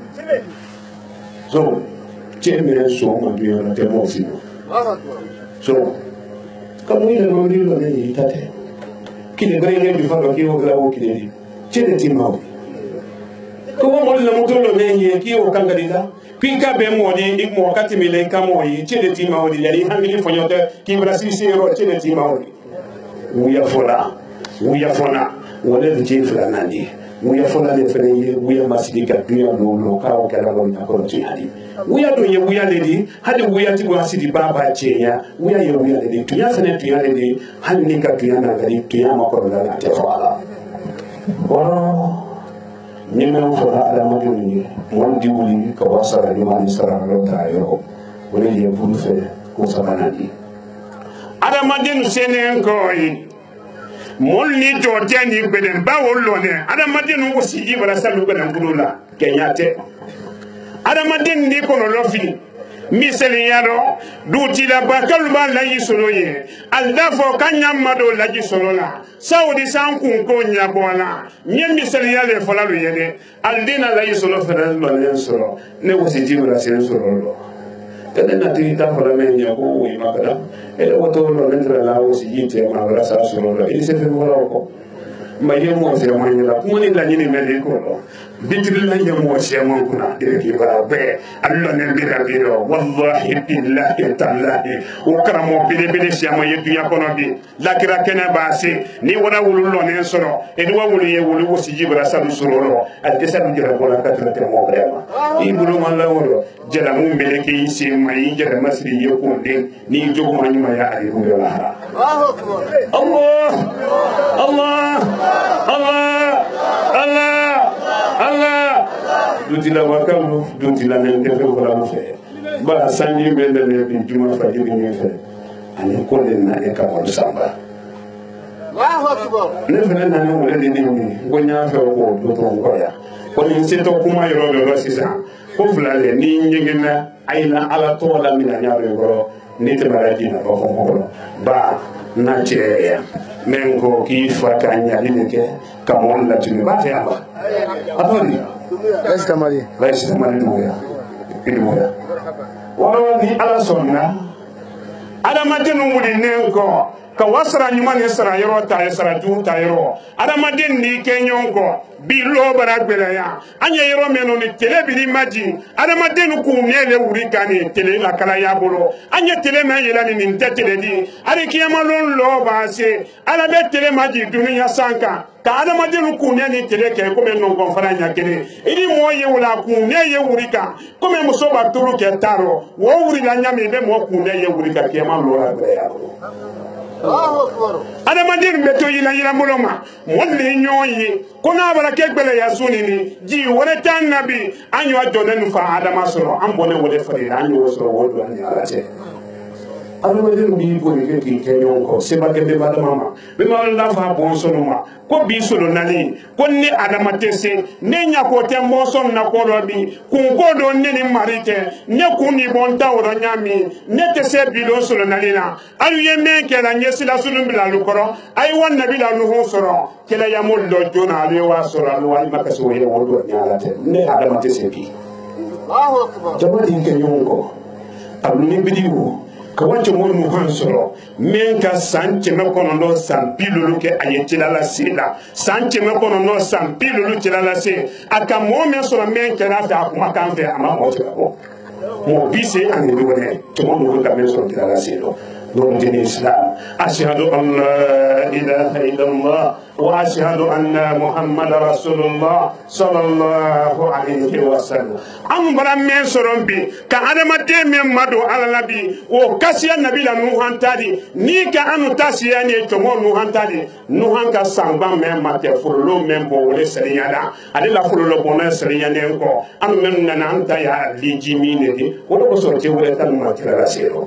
so ti me so ma bien na te mo si so comme il le modi lo ne itate ki le grene bi fa ki o gla o ki ni ti de ti ma ko mo le mo to lo ne ye ki o kanga dinda Pinka be modi ik mo kati mile kamo yi chede ti maudi yari hangili fonyote ki brasi sero chede ti maudi uya fola uya fona wole de ti fla nandi uya fola de fene yi uya masidi ka duya no no ka o kala no na ko ti hadi uya do ye uya de di hadi uya ti wa sidi baba chenya uya ye uya de di tuya fene tuya de di hadi ni ka tuya na gari tuya ma ko la na te fala woro ñemen fota adamadenw ye mon di wuli ka bɔ sara ɲuman ni sara yɔrɔ ta yɔrɔ o de ye bulu fɛ ko sabanan di adamadenw senen kɔ ye mol ni jɔ tɛ ni gbɛdɛn bawo lɔnɛ adamadenw ko siji bara salu gbɛdɛn bulu la kɛɲa tɛ adamadenw ni kɔlɔlɔ fili misaliya dɔ dutilaba kalu b'a laji sɔrɔ ye ali da fɔ ka ɲa do laji sɔrɔ la saudi san kun ko ɲabɔ la ɲɛ misaliya le fɔla lu ye dɛ ali den na laji sɔrɔ fɛnɛ lɔlen sɔrɔ ne wasi ji bara sen sɔrɔ lɔ tɛnɛ na tigi ta fɔra mɛ ɲɛ ko wo ma kada ele wato lɔlen tɛrɛ la wasi ji tɛ ma wɛrɛ sa sɔrɔ lɔ ili se fɛn fɔlɔ kɔ ma ye mɔgɔ sɛ ma ɲɛ la kuma ni laɲini mɛ de ko lɔ bitiri la ɲɛ mɔgɔ sɛ ma kunna de k'i bara bɛɛ ali lɔlen bi la bi lɔ wallahi billahi tallahi o karamɔgɔ belebele sɛ ma ye dunya kɔnɔ bi lakira kɛnɛ b'a se ni wara wulu lɔlen sɔrɔ edi wa wulu ye wulu wosi ji bara sabu sɔrɔ lɔ a dɛsɛ bi jɛrɛ bɔla ka tɛmɛ tɛmɛ mɔgɔ wɛrɛ ma i bolo ma la wɔrɔ jalamu mele k'i se ma i jɛrɛ masiri ye kunden ni jogo ma ɲumanya a ye wulu la hara Allah Allah Allah Allah Allah dutila wakalu dutila nende fe wala fe ba sanji bende ne bi juma fajiri ni fe ani ko le na e ka ko samba Allahu akbar ne fe na ne wala ni ni gonya fe ko do to ko ya ko ni se to kuma yoro do sisa ko fulale ni nyingina aina ala to la mina nyaaro ko ni te baraji na ko ko ba na cheya mengo ki fa ka nyali ke ka mon la tuni ba te aba atoni Rais Kamali Rais Kamali moya idi moya wala ni ala sonna adamaden wuli nenko ka wasra nyuma ne sara yoro ta sara ju ta yoro adamaden ni kenyon ko bi lo bara gbele ya anya yoro meno ni tele bi ni maji adamaden ku mele wuri kani tele la kala ya bolo anya tele ma yela ni ni tele di ari kiyama lon lo ba se ala be tele maji duniya sanka ka adamaden ku ne ni tele ke ko men non kon fara nya kene idi mo ye wala ku ne ye wuri ka ko men muso ba turu ke taro wo wuri la nya me be mo ku ne ye wuri ka kiyama lo la gbele ya bolo adamaden bɛ to yila yila bolo ma mɔli le ɲɔgɔn ye ko n'a bala kɛ gbɛlɛ ya suni ni ji wɛrɛ t'an na bi an y'o jɔnen nu fa adama sɔrɔ an bɔnnen wɛrɛ fari an y'o sɔrɔ o don an ni ala cɛ adamaden b'i boli kɛ k'i kɛ ɲɔgɔn kɔ sebakɛ bɛ adama ma bɛ ma la fa bɔn sɔrɔ ma ko bi sɔrɔ nali ko ni adama tɛ se ne ɲa ko tɛ mɔsɔn na ko dɔ bi kun ko don ne ni mari tɛ ne kun ni bɔn ta o dɔ ɲami ne tɛ se bi don sɔrɔ nali la alu ye min kɛra ɲɛ sila sunu bila alu kɔrɔ a ye wa nabi la nuhu sɔrɔ kɛlɛ ya mɔli dɔ joona alu ye wa sɔrɔ alu wa ma kasi o ye o dɔ ni ala tɛ ne adama tɛ se bi jama di kɛ ɲɔgɔn kɔ alu ni bidi wo ka waati mo nuhan sɔrɔ min ka san kɛmɛ kɔnɔntɔn san bi lolu kɛ a ye cila lase la san kɛmɛ kɔnɔntɔn san bi lolu cila lase a ka mɔgɔ min sɔrɔ min kɛra fɛ a kuma kan fɛ a ma mɔgɔ tigɛ bɔ mɔgɔ bi se ani wɛrɛ tɔmɔ nuhu ka min sɔrɔ cila lase lɔ دون دين الإسلام أشهد أن لا إله إلا الله وأشهد أن محمد رسول الله صلى الله عليه وسلم أم برام من سرم بي كأدم دين من مدو على النبي وكسي النبي لنوحان تادي نيكا أنو تاسياني تمو نوحان تادي نوحان كسانبان من ماتي فرلو من بولي سريانا أدلا فرلو بونا سريانا نكو أنو من نانتا يا ليجي ميني دي ولو بسورتي ولتان ماتي لراسيرو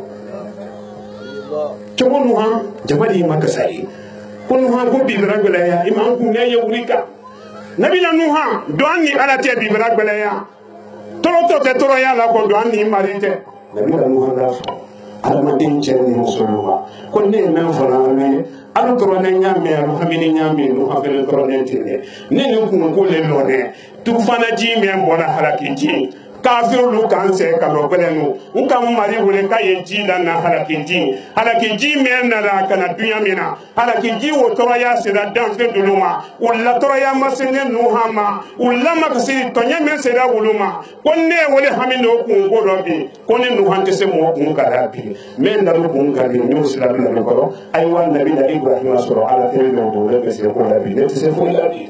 cogo nuha jabali makasai ko nuha ko bibira gbelaya imam ku ne ye wurika nabila nuha do anni alate bibira gbelaya toro to te toro ya la ko do anni marite nabila nuha la fa alama din chen musulma ko ne men fara me alu toro ne nyame alu hamini nyame nuha fere toro ne tine ne ne ku ko le lone tu fana ji men bona halaki ji kafirulu kan se ka no belenu nka mari wole ka ye ji la na halakiji halakiji men na la kana dunya mina halakiji wo tora ya se da dan fe duluma wala tora ya masene no hama wala makasi tonya men se da wuluma konne wole hamino ku ko do bi konne no hante se mo ku ka da bi men da ku ka bi no sila bi na ko ay wan nabi da ibrahim sura ala tele do le se ko da bi ne se fo la bi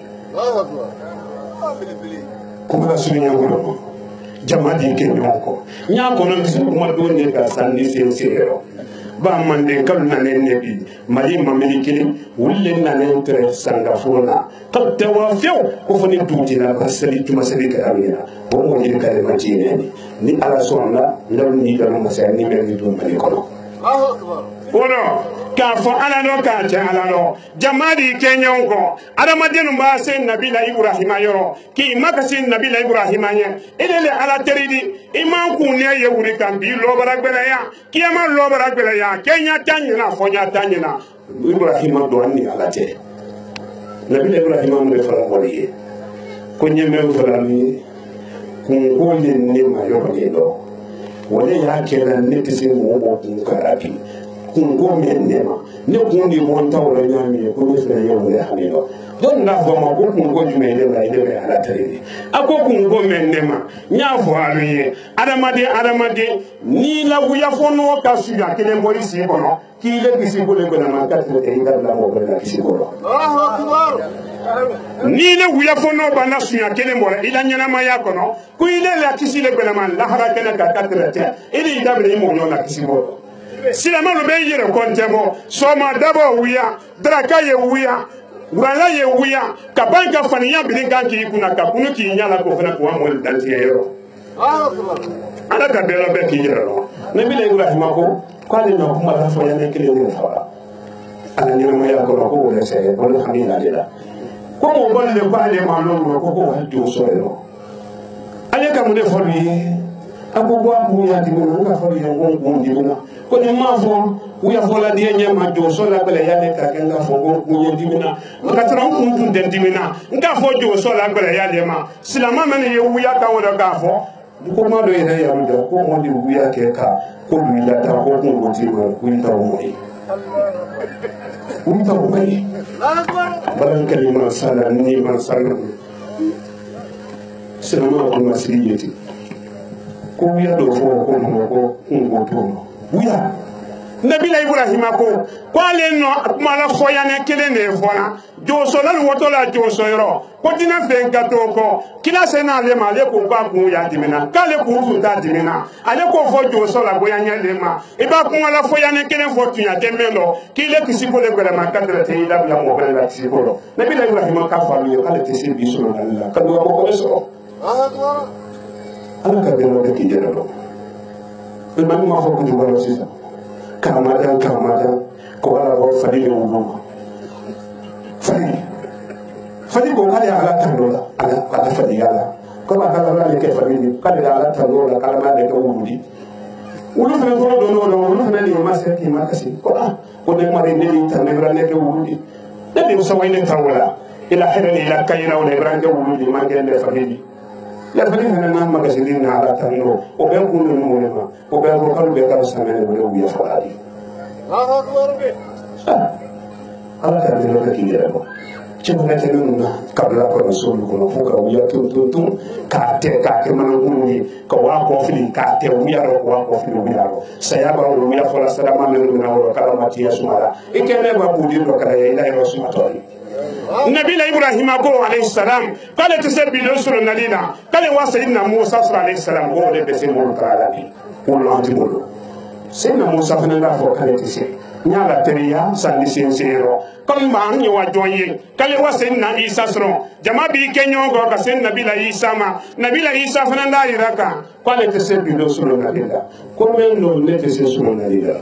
ko ba sunya ko jama di ke ɲɔgɔn kɔ n y'a kɔnɔ misi kuma don ne ka san ni sen seyɔrɔ ba mande kal nanen nebi mali mameli kili wulle nanen tere sanga fona qad tawafiu ko foni tutina basali tuma sali kadamina bo mo ni kale majine ni ala sonna ndal ni dal mo sa ni mel ni dum mali kono Allahu akbar wono ka fo ala no ka ta ala no jamadi kenyon ko adamadenu ba sen nabila ibrahima yoro ki makasin nabila ibrahima nya elele ala teridi iman ku ne ye wuri kan bi lo baragbela ya kiyama lo baragbela ya kenya tanyina fo nya tanyina ibrahima do ni ala te nabila ibrahima mo defal wali ko nyeme fala mi kun ko le ne ma yoro ni do wala ya kela ne tisin mo mo kun karabi kungo men nema ne kundi monta wala nyami ko ne fere yo le hamilo don na fo ma ko kungo jume le la ile be ala tare ako kungo men nema nya fo aluye adamade adamade ni la wuya fo no ka suya kele mori si bono ki le kisi ko le ko na man ka te inda la mo la kisi ko Allahu akbar ni le wuya fo no bana suya kele mori ila nyana ma ya kono ku ile la kisi le ko na man la hara kana ka ka te ile ida be mo no na kisi ko silama lo be yere kontemo soma dabo wuya draka ye wuya wala ye wuya kabanka faniya bilinga ki kuna kapunu ki nyala ko fana ko mo dantiye yo ala ka bela be ki yere no nabi le ibrahim ko kwale no kuma la fo ya ne kile ni fa ana ni mo ya ko ko wala se ko no hamina lela ko mo balle kwale ma lo ko ko wa do so yo ale ka mo de fo bi akugwa kunya di mo nga fo yo ngon ngon di mo ko ni ma fo uya fo la die nyama jo so la bele ya le ka nga fo ngon kunya di mina ka tra ngun tun den di mina nga fo jo so la bele ya le ma silama men ye uya ka wona ka fo ko ma do ina ya mu do ko mo di uya ke ka ko du ila ta ko ko mo ti mo ku ta mo yi ku ta mo yi balan kalima sala ni man sala silama ko masiyeti ko wiya do fo ko mo ko ngo to wiya nabila ibrahima ko ko ale no mala foya ne kele ne fona jo so la woto la jo so yoro ko dina fe gato ko kila se na le ma le ko ba ku ya dimina kale ku fu ta dimina ale ko fo jo so la boya nya le ma e ba ku mala foya ne kele fo tunya temelo kile kisi ko le ko ma kadra te ida ya mo bela kisi ko nabila ibrahima ka fa yo kale te se bi so na la ka do ko ko so ala ka bela ke jere lo e ma ma fo ko ju balo sisa kamadan kamadan ko ala ko fadi yo mo fadi fadi ko kale ala tandola ala ala fadi ala ko ma kala ala ke fadi ni kale ala tandola kala ma de ko wudi wulu fene ko do no do wulu fene ni ma se ki ma kasi ko ah ko de ma de ni tan ne brande ke wudi de de so wayne tawala ila hirani ila kayra wala brande wudi ma ngende fadi ya fadi fene na ma kasi ni na ala tandola o be ko no mo ne ma o be ko kalu be ka samene mo wi fa ali Allahu akbar be ala ka de lo ke kire ko cimo mete nuna kabla ko rasul ko fu ka wiya tu tu tu ka te ka ke man nguni ko wa ko fili ka te wiya ro wa ko fili wiya ro saya ba ro wiya fola salama men na ro kala mati ya sumara ikene ba budi ro kala ya ila ro sumatori nabi ibrahim ko alayhi salam kale tisabbi rasul nalina kale wa sayyidina musa alayhi salam ko de be sen mo kala ni ko lo antibolo sayyidina musa fana da fo kale tisi nyala teriya sandi sincero comme ma ni wa joye kale wa sayyidina isa sro jama bi kenyo go ka sayyidina nabila isa ma nabila isa fana da iraka kale tisabbi rasul nalina ko men no ne tisi rasul nalina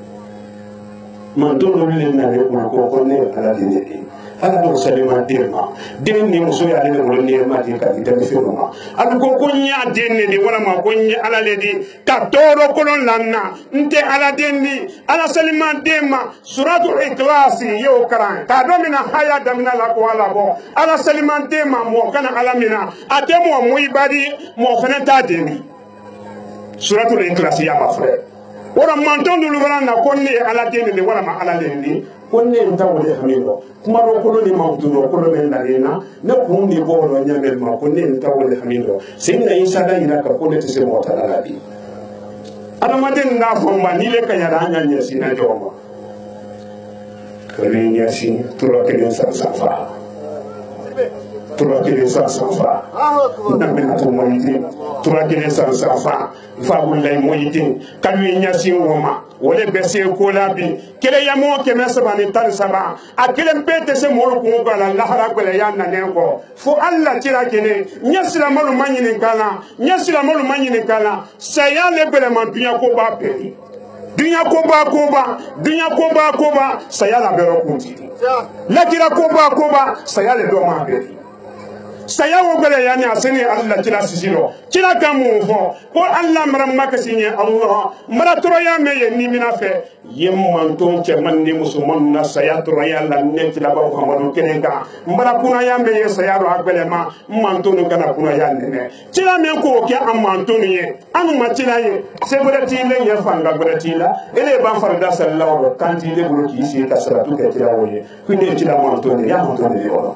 man to no le na le ko ko ne ala dine ala do salima dirma den ni muso ya le mo ne ma di ka di tan firma al ko ko nya den ni wala ma ko nya ala le di ka toro ko non lanna nte ala den ni ala salima dema suratul ikhlas yo karan ka do mina haya da mina la ko ala bo ala salima dema mo kana ala mina ate mo mo ibadi mo fana ta den suratul ikhlas ya ma frère ora manton dulu na konne ala den ni wala ma ala den ni konne ntawole hamido kuma ro ko ni mawdudo ko men dalena na ko ni bo no nyamel ma konne ntawole hamido sinna isa da ina ka konne tse mo ta alabi ala maden na fomba ni le kanyara nya nya sina joma kare nya sin turo ke sa safa tura kelen san san fa namina to moyidin tura kelen san san fa fa wallahi moyidin kanu nyasi ngoma wole bese ko labi kele yamo keme sabani tan saba a kelen pete se molu ko gala lahara ko le yanna nen ko fo alla tira kele nyasira molu manyini kala nyasira molu manyini kala sayale bele man dunya ko ba peli dunya ko ba ko ba dunya ko ba ko ba sayala bero kunti lakira ko ba ko ba sayale do ma peli saya wo gele yani asini alla tira sisiro tira kamu fo ko alla maram makasinya allah mara troya me ye ni mina fe yem manton che manni musulman na saya troya la net la ba muhammadu kenenga mara kuna ya me ye saya ro agbele ma manton kana kuna ya ne tira men ko ke am manton ye anu matila ye se bodati le ye fanga bodati la ele ban farda sallallahu kanti le bulu ki si kasratu ke tira wo ye kune tira manton ya manton ye wala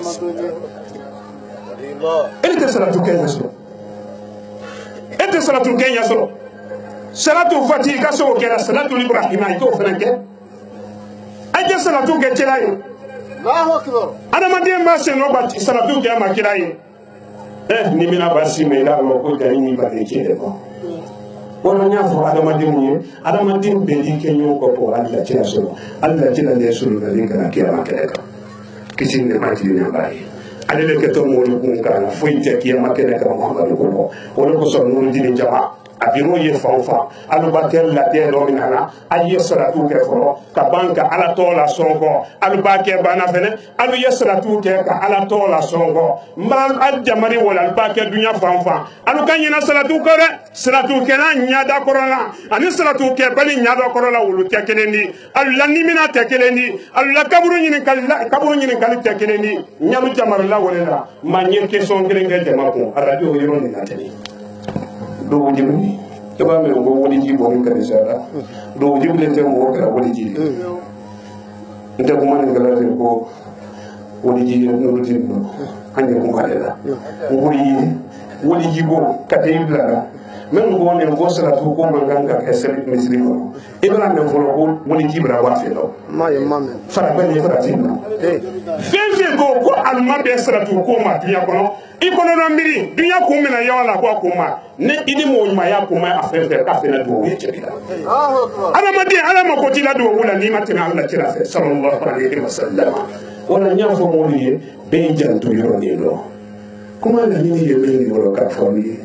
ete salatu kenya soro ete salatu kenya soro salatu fati ka so kera salatu ibrahima ito fenake aje salatu ke tirai Allahu akbar adamade ma se no ba salatu ke ma kirai eh ni mina basi me la ko ga ni ba de ke ko wala nya fo adamade mu ye adamade be di kenyo ko ko Allah tira soro Allah tira le soro da linka ke ma ke ka kisin ne ma ti ni bai alele ke to mo lu kan fo inte ki ma ke ka mo ba ko ko ko so no di jama abiro ye fawfa alu bakel la de do minana ayi salatu ke fo ka banka ala to la songo alu bake bana fene alu ye salatu ke ka ala to la songo mbal al jamari wala al bake dunya fanfa alu kanyina salatu ko re salatu ke na nya da korona ani salatu ke bali nya da korona wulu te kelendi alu lanni mina te kelendi alu la kaburu nyini kal kaburu nyini kal te kelendi nyalu jamar la wala ma nyen ke son gelenge de mako radio yoro ni natani do wujibni keba me go woni ji bo ka risala do wujible te mo ka woni ji nte ko man ngala ko woni ji no ji no ande ko ngala nguri woni ji bo ka te ibla men go ne go sala to ko man ganga ka sel misri ko ibra me ko woni ji bra wa fe do ma ye mamme fara ben ye fara tin eh fenfe go ko alma be sala to ko ma tiya kono ikono na mbiri dunya ko mina yawala ko ko ma ne idi mo nyuma ya ko ma afenfe ka fe na do ye chebida ana madi ana ma ko tila do wala ni matina Allah kira fe sallallahu alaihi wasallam wala nyafo mo liye be jantu yoro ni do kuma na ni ye be ni wala ka fo ni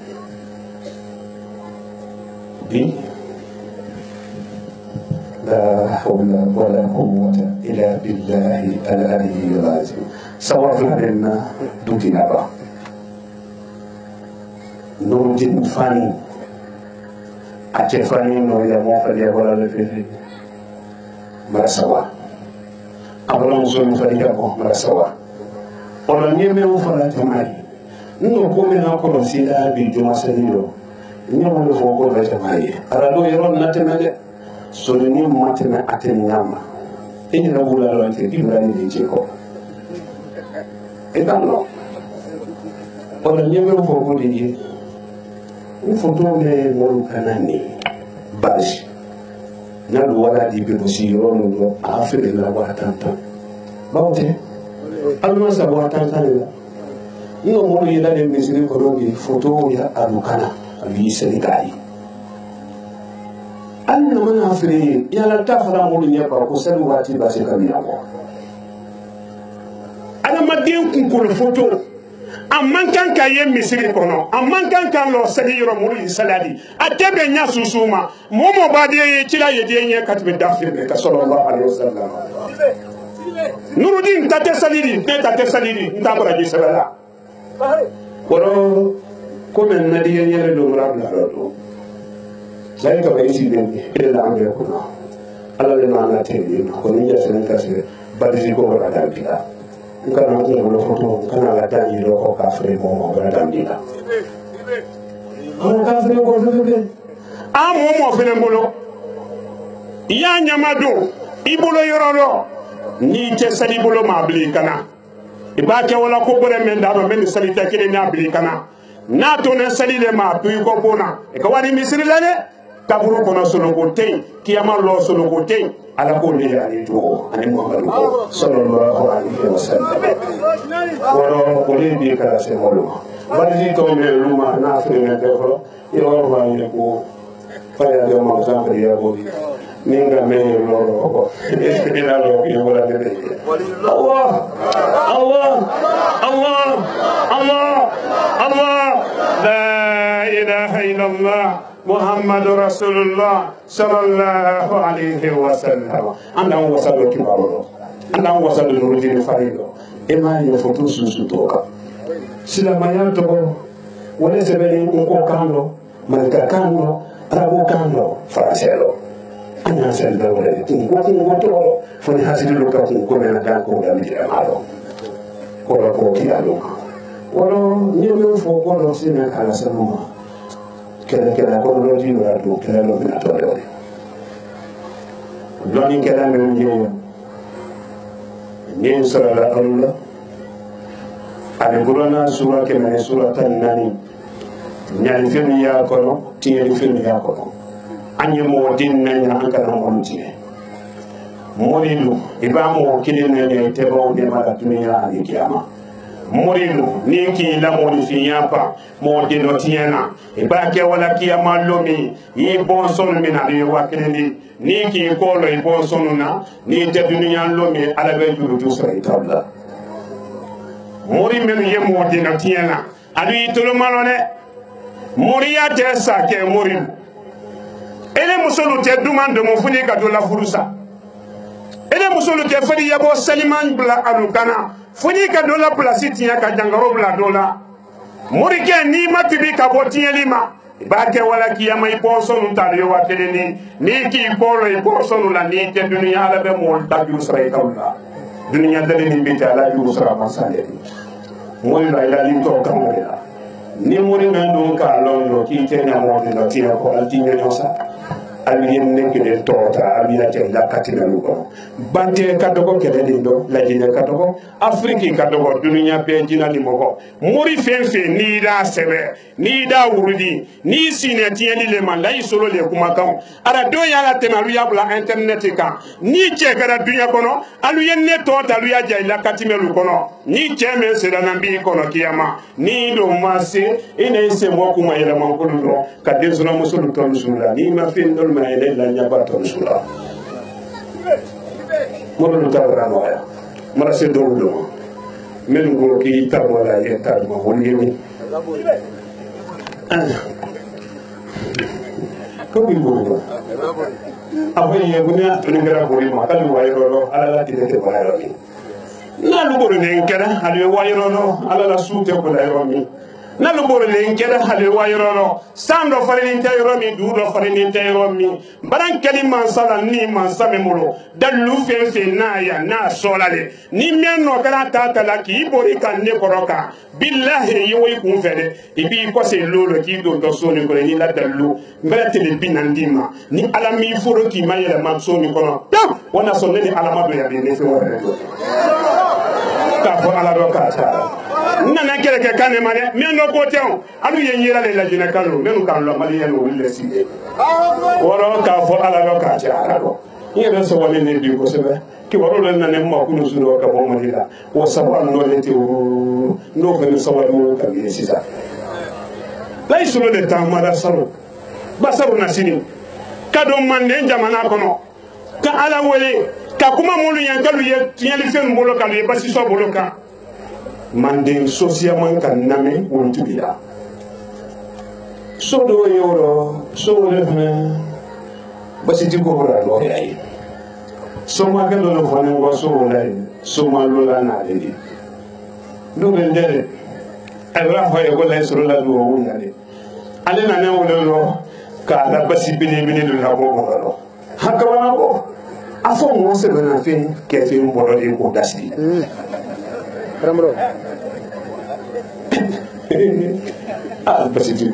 bi لا حول ولا قوة إلا بالله العلي العظيم سواء لنا دوتنا با نور جن فاني أتفاني نور يا موفى ولا لفيه مرسوا أبلا مزون فريقه مرسوا ولا نيمه وفلا تماري نو كومنا كروسيلا بالجمعة سنيرو نيمه وفوقه بجمعية أرادو يرون نتمنى soleni matena atenyama ina wula lante ibrahim de jeko etano ona nyeme ko ko di ni foto me mo kanani bash na wala di be bosiro no do afre la wa tanta bawte alma sa wa tanta la ino mo yela de misiri ko di foto ya alukana abi sedai anna mana afri yala tafara mo nya ba ko selu wati ba se kamina ko ana madin kun ko photo amman kan ka ye misiri kono amman kan kan lo sadi yoro mo yi saladi atebe nya susuma mo mo ba de ye tira ye de nya katbe dafir be ka sallallahu alaihi wasallam nurudin tate salidi te tate salidi ntabara ji sabala woro ko men nadiye yele do rabla do zai ka bai shi ne idan da an ga kuma Allah ne ma na tayi ko ni ya sanin ka sai ba da ko ba da bila in kana ko wala foto kana la ta yi ko ka fere mo mo ba da bila ko ka fere ko fere a mo mo fere mbolo ya nyamado ibolo yororo ni te sali bolo ma bili kana iba ke wala ko bore men da do men sali ta kile na bili kana na to ne sali le ma tu ko bona e ko wani misri la ne kaburu kono solo ko tey kiyama lo solo ko tey ala ko le ali to ani muhammadu sallallahu alaihi wasallam woro ko le bi kala se molo bari to me luma na fe me defo yo ba ni ko fa ya de mo sa fa ya bo ninga me loro ko ina lo ki wala de Allah Allah Allah Allah Allah la ilaha illallah محمد رسول الله صلى الله عليه وسلم أنا وصل كباره أنا وصل الرجل فريده إما يفوتو سوسوتوكا سلما يرتبو وليس بني نكو كانو ملكا كانو رابو كانو فراسيلو أنا سأل دولة تنكو تنكو تولو فني حاسد لوكا تنكو من كانكو دامي أمالو كولا كوكي ألوكا ولو نيمو فوقو لو سينا كالا سنوما kela kela ko lo di wa do kela lo na to do lo ni kela men je ni sura la Allah ale qur'ana sura ke men sura tan nani nyal film ya ko no tiye film ya ko no anye mo din na nya an kana mo tiye morilu ibamo kilin ne te bo de ma dunya ani kiyama morilu ni ki la mo fi yapa mo de no tiena e ba ke wala ki amalomi yi bon son mi na re wa kene ni ki ko lo e bon son na ni te dunya lomi ala be juru tu sura tabla mori men ye mo de no tiena adu itolo malone moriya te sa ke morilu ele musolu te dumande mo funi ka do la furusa ele musolu te fadi yabo saliman bla alukana funi ka do la place tiya ka jangaro bla dola morike ni matibi ka botiye lima ba ke wala kiyama i bonsonu tariyo wa keleni ni ki polo i bonsonu la ni te dunya ala be mo ta ju sray tawla dunya dale ni bi ta la ju sra masale mo la ila li to kamala ni muri men do ka londo ki te na mo no tiya ko altinye no sa alien ne ke de tota abina te la katina luko bante kadoko ke de do la jine kadoko afriki kadoko dunya be jina ni moko muri fenfe ni da sebe ni da wurudi ni sineti ni le man lay solo le kuma kam ara do ya la tenaru ya bla internet ka ni che gara dunya kono alu yenne tota lu ya jay la katimelu kono ni che me se da nambi kono kiyama ni do mase ine se mo kuma yela man ko do ka de zona musulu ton sula ni ma fin do ma ene la nyaba ton sula mo do ta rano ya mara se do do men go ki ta wala ye ta mo woni ni ko bi go abai ye bunya to ngara ko ma kalu wa yoro ala la ti te ba yoro ni na lu go ne ngara ala wa yoro ala la su te ko la yoro mi na lu boro le ngeda hale wa yoro sando fare ni tayro mi du do fare ni tayro mi baran kali man sala ni man same mulo dalu fe fe na ya na solale ni menno kala tata la ki bori kan ne koroka billahi yoy kun fede ibi ko se lolo ki do do soni ko ni la dalu mbere tele binandima ni ala mi furo ki mayela man soni kono tam wana sonne ni ala mado ya be ne fe wa ka fo ala do ka ta nana kere ke kane mare men no ko tew adu ye yira le la jina kanu men kan lo mali yelo wille side woro ka fo ala do ka ta do yere so woni ne di ko sebe ki woro le nane mo ko no sudo ka bo mali la wo sabu no le te wo no ko ni sawadu ka ni sisa lay sulo de tamara sabu basabu nasini kado mande jamana kono ka ala wole ka kuma mulu yankalu ye tinyali fen bolo kalu ye basi so bolo ka mande socialement kan name wontubila so do yoro so lefme basi ti ko ra lo yayi so ma ga lo fane ngo so lay so ma lo la na de do be ndere ay ra ho ye ko lay so la do wo ngade ale na ne wo lo ka da basi bini bini do la bo bo lo hakka wana ko afo mo se bana fe ke fe mo do e ko dasi ramro ah basi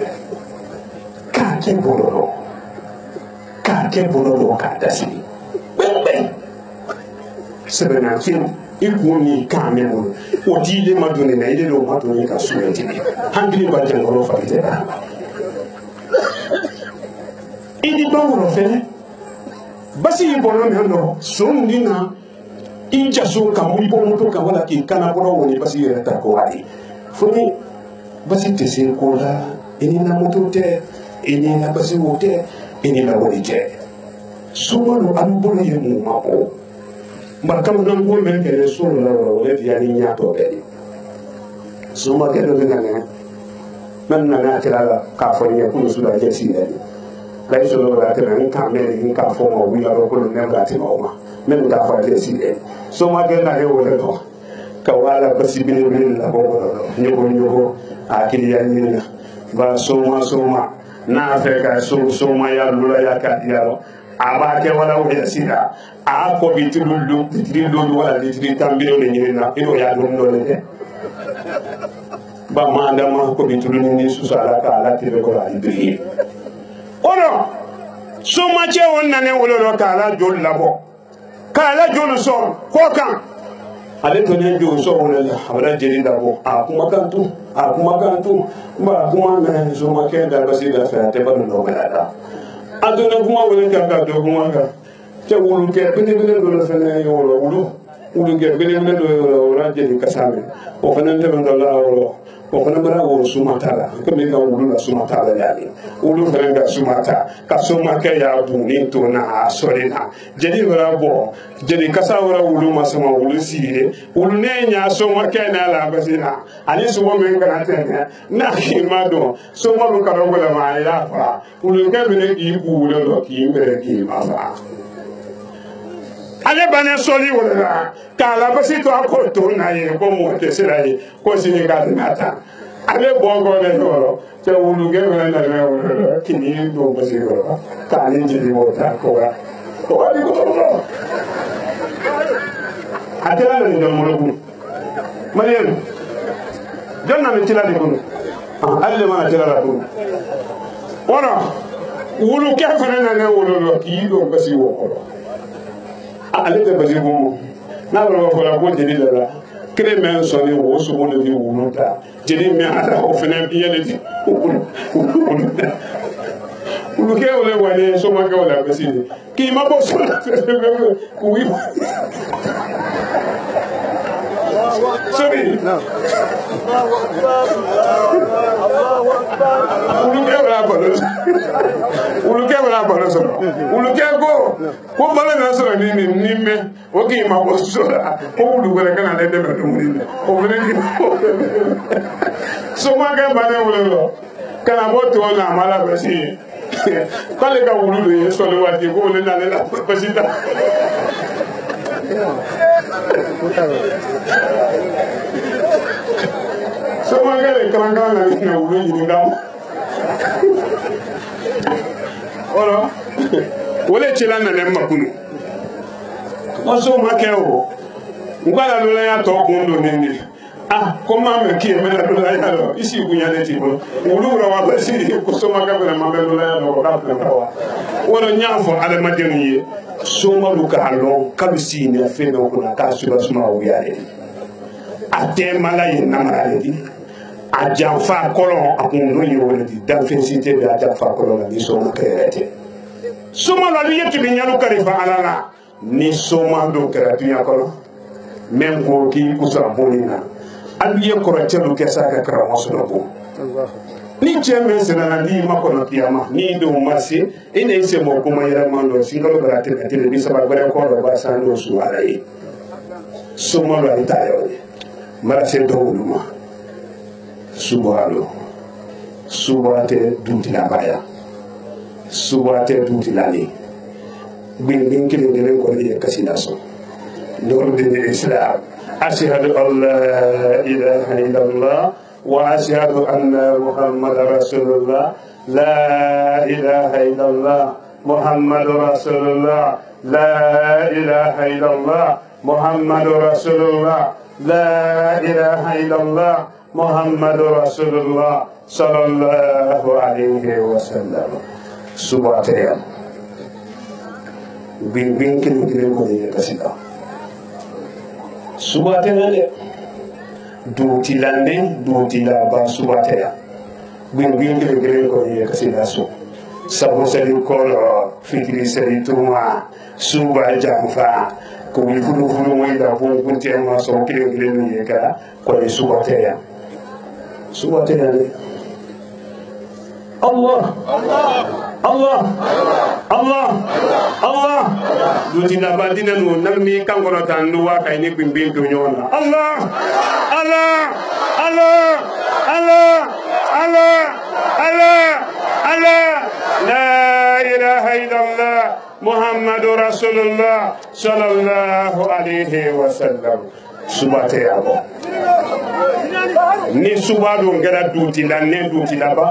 ka ke bololo ka ke bololo ka dasi bembe se bana fe ikuni ka me mo o di le madone na ile lo madone ka suweti hangri ba jangoro fa ite idi bawro fene basi bono mendo son dina inja so ka mu bo moto ka wala ki kana bono woni basi yere ta ko wadi foni basi te se ko la ini na moto te ini na basi wote ini na woni te suma no ambolo ye mu mapo makam nan ko men ke so la wala ya ni nya to be suma ke do na na man na na tira ka fo ni ko su da je si de lai so lo da tira ni ka me ni ka fo mo wi la ro ko ne ga ti mo ma men da fa je si de suma ke na he wo le to ka wala basi bi ni la ko ni ko ni ko a kili ya ni na ba suma suma na fe ka so suma ya lu la ya ka ya ro aba ke wala wo ya sida a ko bi tudulu tudulu wala di tudulu tambiro ne ni na ino ya dum do le ba manda ma ko bi tudulu ni su sala ka ala ti ko la ibri ono so ma che wonna ne wolo lo ka ala jol labo ka ala jol so ko kan ale to ne jo so wona la abara jeli labo a kuma kan tu a kuma kan tu ba kuma na so ma ke da basida fa te ba no ba da aduna kuma wala ka ka do kuma ka te wulu ke bini bini do la fene yo wala wulu wulu ke bini bini do yo wala je ka same o fana le ban la wala o fana bara wo sumata la ko me ka wulu la sumata la ya ni wulu fana ka sumata ka suma ke ya bu ni to na sore na jadi wala bo jadi kasa wala wulu ma sama wulu sire wulu ne nya suma ke na la basina ani suma men ka ta na ki ma do suma lu ka ro la ma ya fa wulu ke bini ki bu lo ki mere ki ma fa ale bane soli wala kala basi to akoto na ye ko mo te sira ye ko sini ka nata ale bongo ne yoro te wulu ge na na na wala kini do basi ko ka ni ji di wota ko ga ko adi ko to atela ne do mo lu mariam jonna me tila di ko alle ma tila la ko ora wulu ke fa na na wulu ki do basi wo ko ale te basi bomo na ro ko la ko jeli la kire men so ni wo so mo ni wo ta jeli me ala o fene bi yele di ulu ke ole wale so ma ke ole basi ki ma bo so wi sorry no ulu ke wala ko ulu ke wala ko so ulu ke go ko bala na so ni ni ni me o ki ma bo so ko ulu ko kana le de be do ni o be ni so ma ke ba ne wala kana bo to na mala basi kale ka ulu do so le wati ko le na le la basi ta so ma ke le kana kana na ulu ni ngam oro wole chela na ne makunu oso makeo ngwala lola ya to kundo nini ah koma me ki me na lola ya lo isi kunya ne tipo ulura wa basi ko so maka na mambe lola ya lo ka ka wa woro nyafo ale madeni so ma lu ka lo kabisi ne fe no kuna ka su basma o yare ate mala ye na mala di a janfa kolon a kun do yoro di dan fencité de a janfa kolon ni so ma krete suma la liye tibi nyalu karifa alala ni soma do kratu ya kolon même ko ki kusa bonina abiye korate do kesa ka kra mosono bo ni cheme sena ni makono kiyama ni do marché ina ise mo kuma yara mando singalo barate ka tele bisa ba bare ko ba sando su alai suma la itayo marché do uluma subhalo subate duti la baya subate duti la ni bin bin kile de ko ni kasina so dor de islam ashhadu an la ilaha illallah wa ashhadu anna muhammadar rasulullah la ilaha illallah muhammadur rasulullah la ilaha illallah muhammadur rasulullah la ilaha illallah muhammadur rasulullah sallallahu alaihi wasallam subhanahu bin bin kin kin ko ne kasida subhanahu du tilande du tilaba subhanahu bin bin kin kin ko ne kasida so sabu seli kolo fitiri seli tuma suba jamfa ko wi fulu fulu moy da ko kunti ma so kile kile ni ka ko suba teya suba teya Allah Allah Allah Allah duti na badina no nammi kankoro tan duwa kay ni bimbin to nyona Allah Allah Allah Allah Allah Allah Allah la ilaha illallah Muhammadur Rasulullah sallallahu alaihi wasallam subate abo ni subado ngara duti la ne duti la ba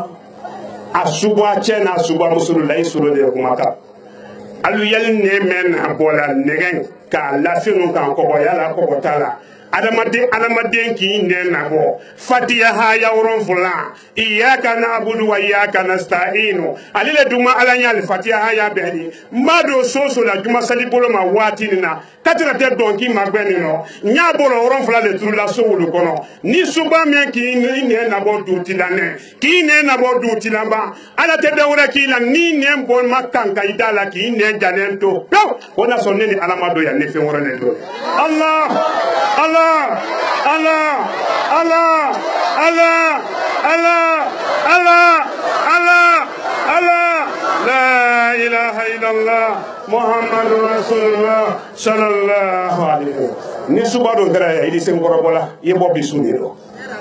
asuba chena asuba musulullah isuru de kumaka alu yal ne men abola negen ka lafinu kan ko yala ko tala adamade adamade ki ne nabo fatiha ha yawron fulan iyyaka na'budu wa iyyaka nasta'inu alile duma alanya al fatiha ha ya bedi mado soso la duma sali bolo ma wati na katira te donki magbeni no nya bolo ron fulan de tula so wulu kono ni suba men ki ne nabo duti lane ki ne nabo duti lamba ala te dawra ki la ni ne bon makkan ka idala ki ne janento ona sonne ni alamado ya ne fe wora ne do Allah Allah Allah Allah Allah Allah Allah Allah Allah la ilaha illallah Muhammadur Rasulullah sallallahu alaihi wasallam ni subado ngara idi sen gorobola yebo bisuniro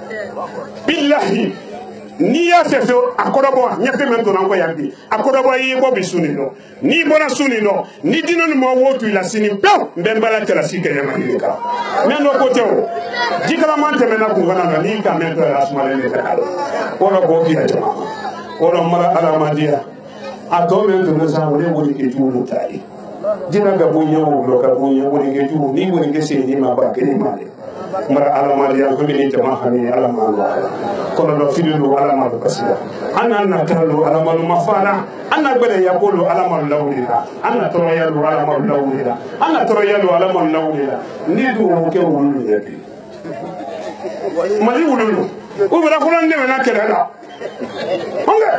billahi ni ya fefe akorobo nyafe mento nango yandi akorobo yebo bisuniro ni bona sunino ni dino ni mo wotu ila sini pe mbembala tela sike ya manika meno kote o jikala mante mena kungana na ni ka mento ya asmale ni takalo ora boki ya jama ora mara ala madia ato mento na sa wole wole ke tuulu tai jina ga bunyo lo ka bunyo wole ke tuulu ni wole ke se ni ma ba ke ni male mara ala madia ko ni jama hani ala ma kono do filu ala ma do kasida anna na talu ala ma mafala anna gbede ya bolo ala ma lawlila anna toro ya lu ala ma lawlila anna toro ya lu ala ma lawlila ni du o ke wulu ya bi mali wulu o bra ko nan ne na kala la onga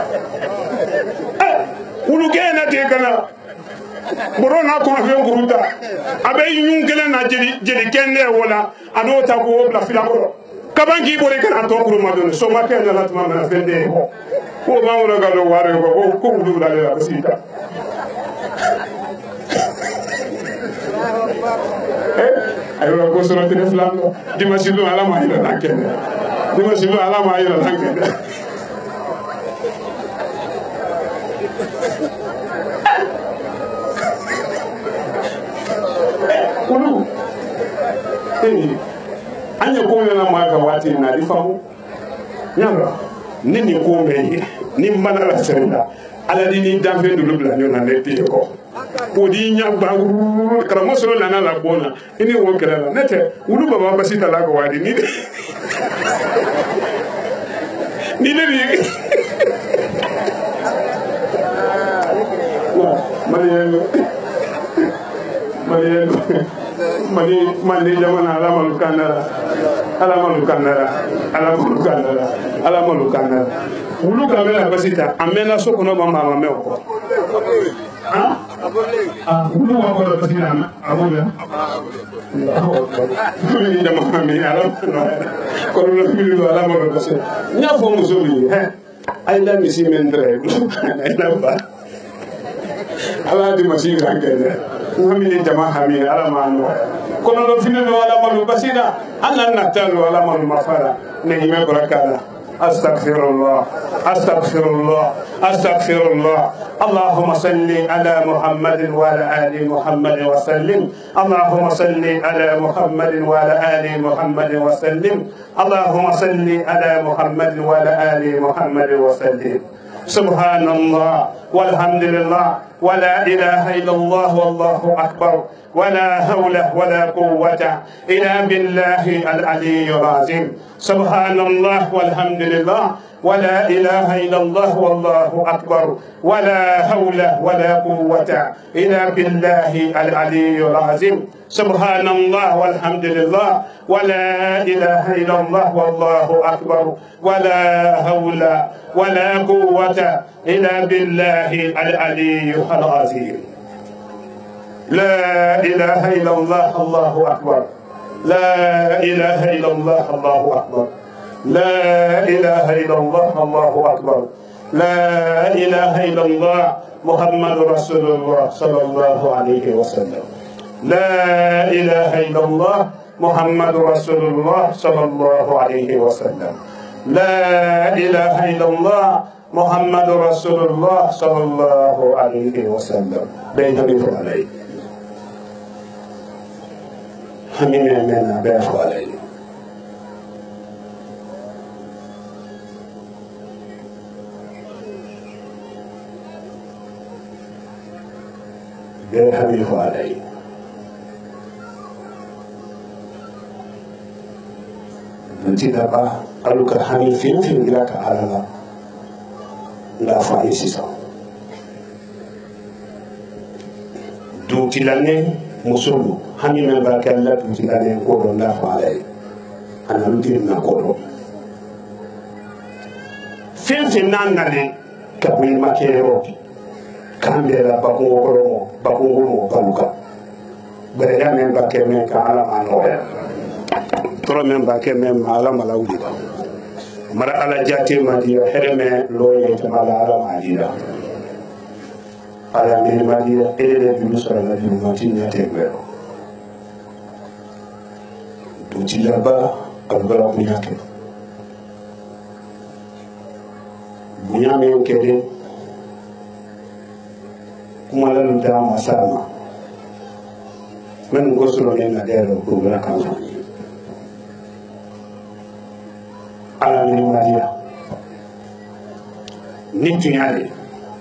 eh wulu ke na te kana boro na ko fe nguruta abe yun kele na jeli jeli kenne wala ado ta ko bla fila ko kabangi bore kana to ko ma don so ma ke na latma na fende ko ma wona ga do ware ko ko wulu la la basita eh ayo ko sura te flam dimasilu ala ma ila lankene dimasilu ala ma ila lankene kulu eh anya ko na ma ga wati na rifamu nyanga nini ko me ni mana la serenda ala di ni dambe du lubla nyona ne ti ko ko di nyamba karamo solo la na la bona ini wo kala nete ulu baba basita la ko wadi ni ni ne ni Mariano Mariano Mani mani jamana ala malukana ala malukana ala malukana ala malukana ulu kamela basita amena soko no mama mama meko ah ah ulu wa ko basita abuja ni jamana mi ala ko lo mi ala malukana nya fo musobi he ay la misi mendre ay la ba ala di masi rankene ngamini jama hami ala mano kono do fini do ala malu basina alla natalu ala malu mafara ne yime barakala astaghfirullah astaghfirullah astaghfirullah اللهم صل على محمد وعلى ال محمد وسلم اللهم صل على محمد وعلى ال محمد وسلم اللهم صل على محمد وعلى ال محمد وسلم سبحان الله والحمد لله ولا إله إلا الله والله أكبر ولا حول ولا قوة إلا بالله العلي العظيم سبحان الله والحمد لله ولا إله إلا الله والله أكبر ولا حول ولا قوة إلا بالله العلي العظيم سبحان الله والحمد لله ولا إله إلا الله والله أكبر ولا حول ولا قوة إلا بالله بالله العلي العظيم لا إله إلا الله الله أكبر لا إله إلا الله الله أكبر لا إله إلا الله الله أكبر لا إله إلا الله محمد رسول الله صلى الله عليه وسلم لا إله إلا الله محمد رسول الله صلى الله عليه وسلم لا إله إلا الله محمد رسول الله صلى الله عليه وسلم بين بيفو عليه همين من بيفو عليه بيفو عليه nanti dapat kalau ke hani film film gila ke alala nggak faham sisa dutilane musulu hani membakan la dutilane kodo nggak faham ana lutin na kodo film film nan nale kabui makero kambela bakungo koromo bakungo mo baluka berada membakan mereka alam anoya toro men ba ke men ala mala wuli ba mara ala jate ma di hereme loye te mala ala ma di da ala min ma di ele de bi sura na di ma ti ne te gbero do ti la ba albara bunya ke bunya men ke de kuma la da masama men gosulo ne na de ro ko la kan ala ni madia ni tunyale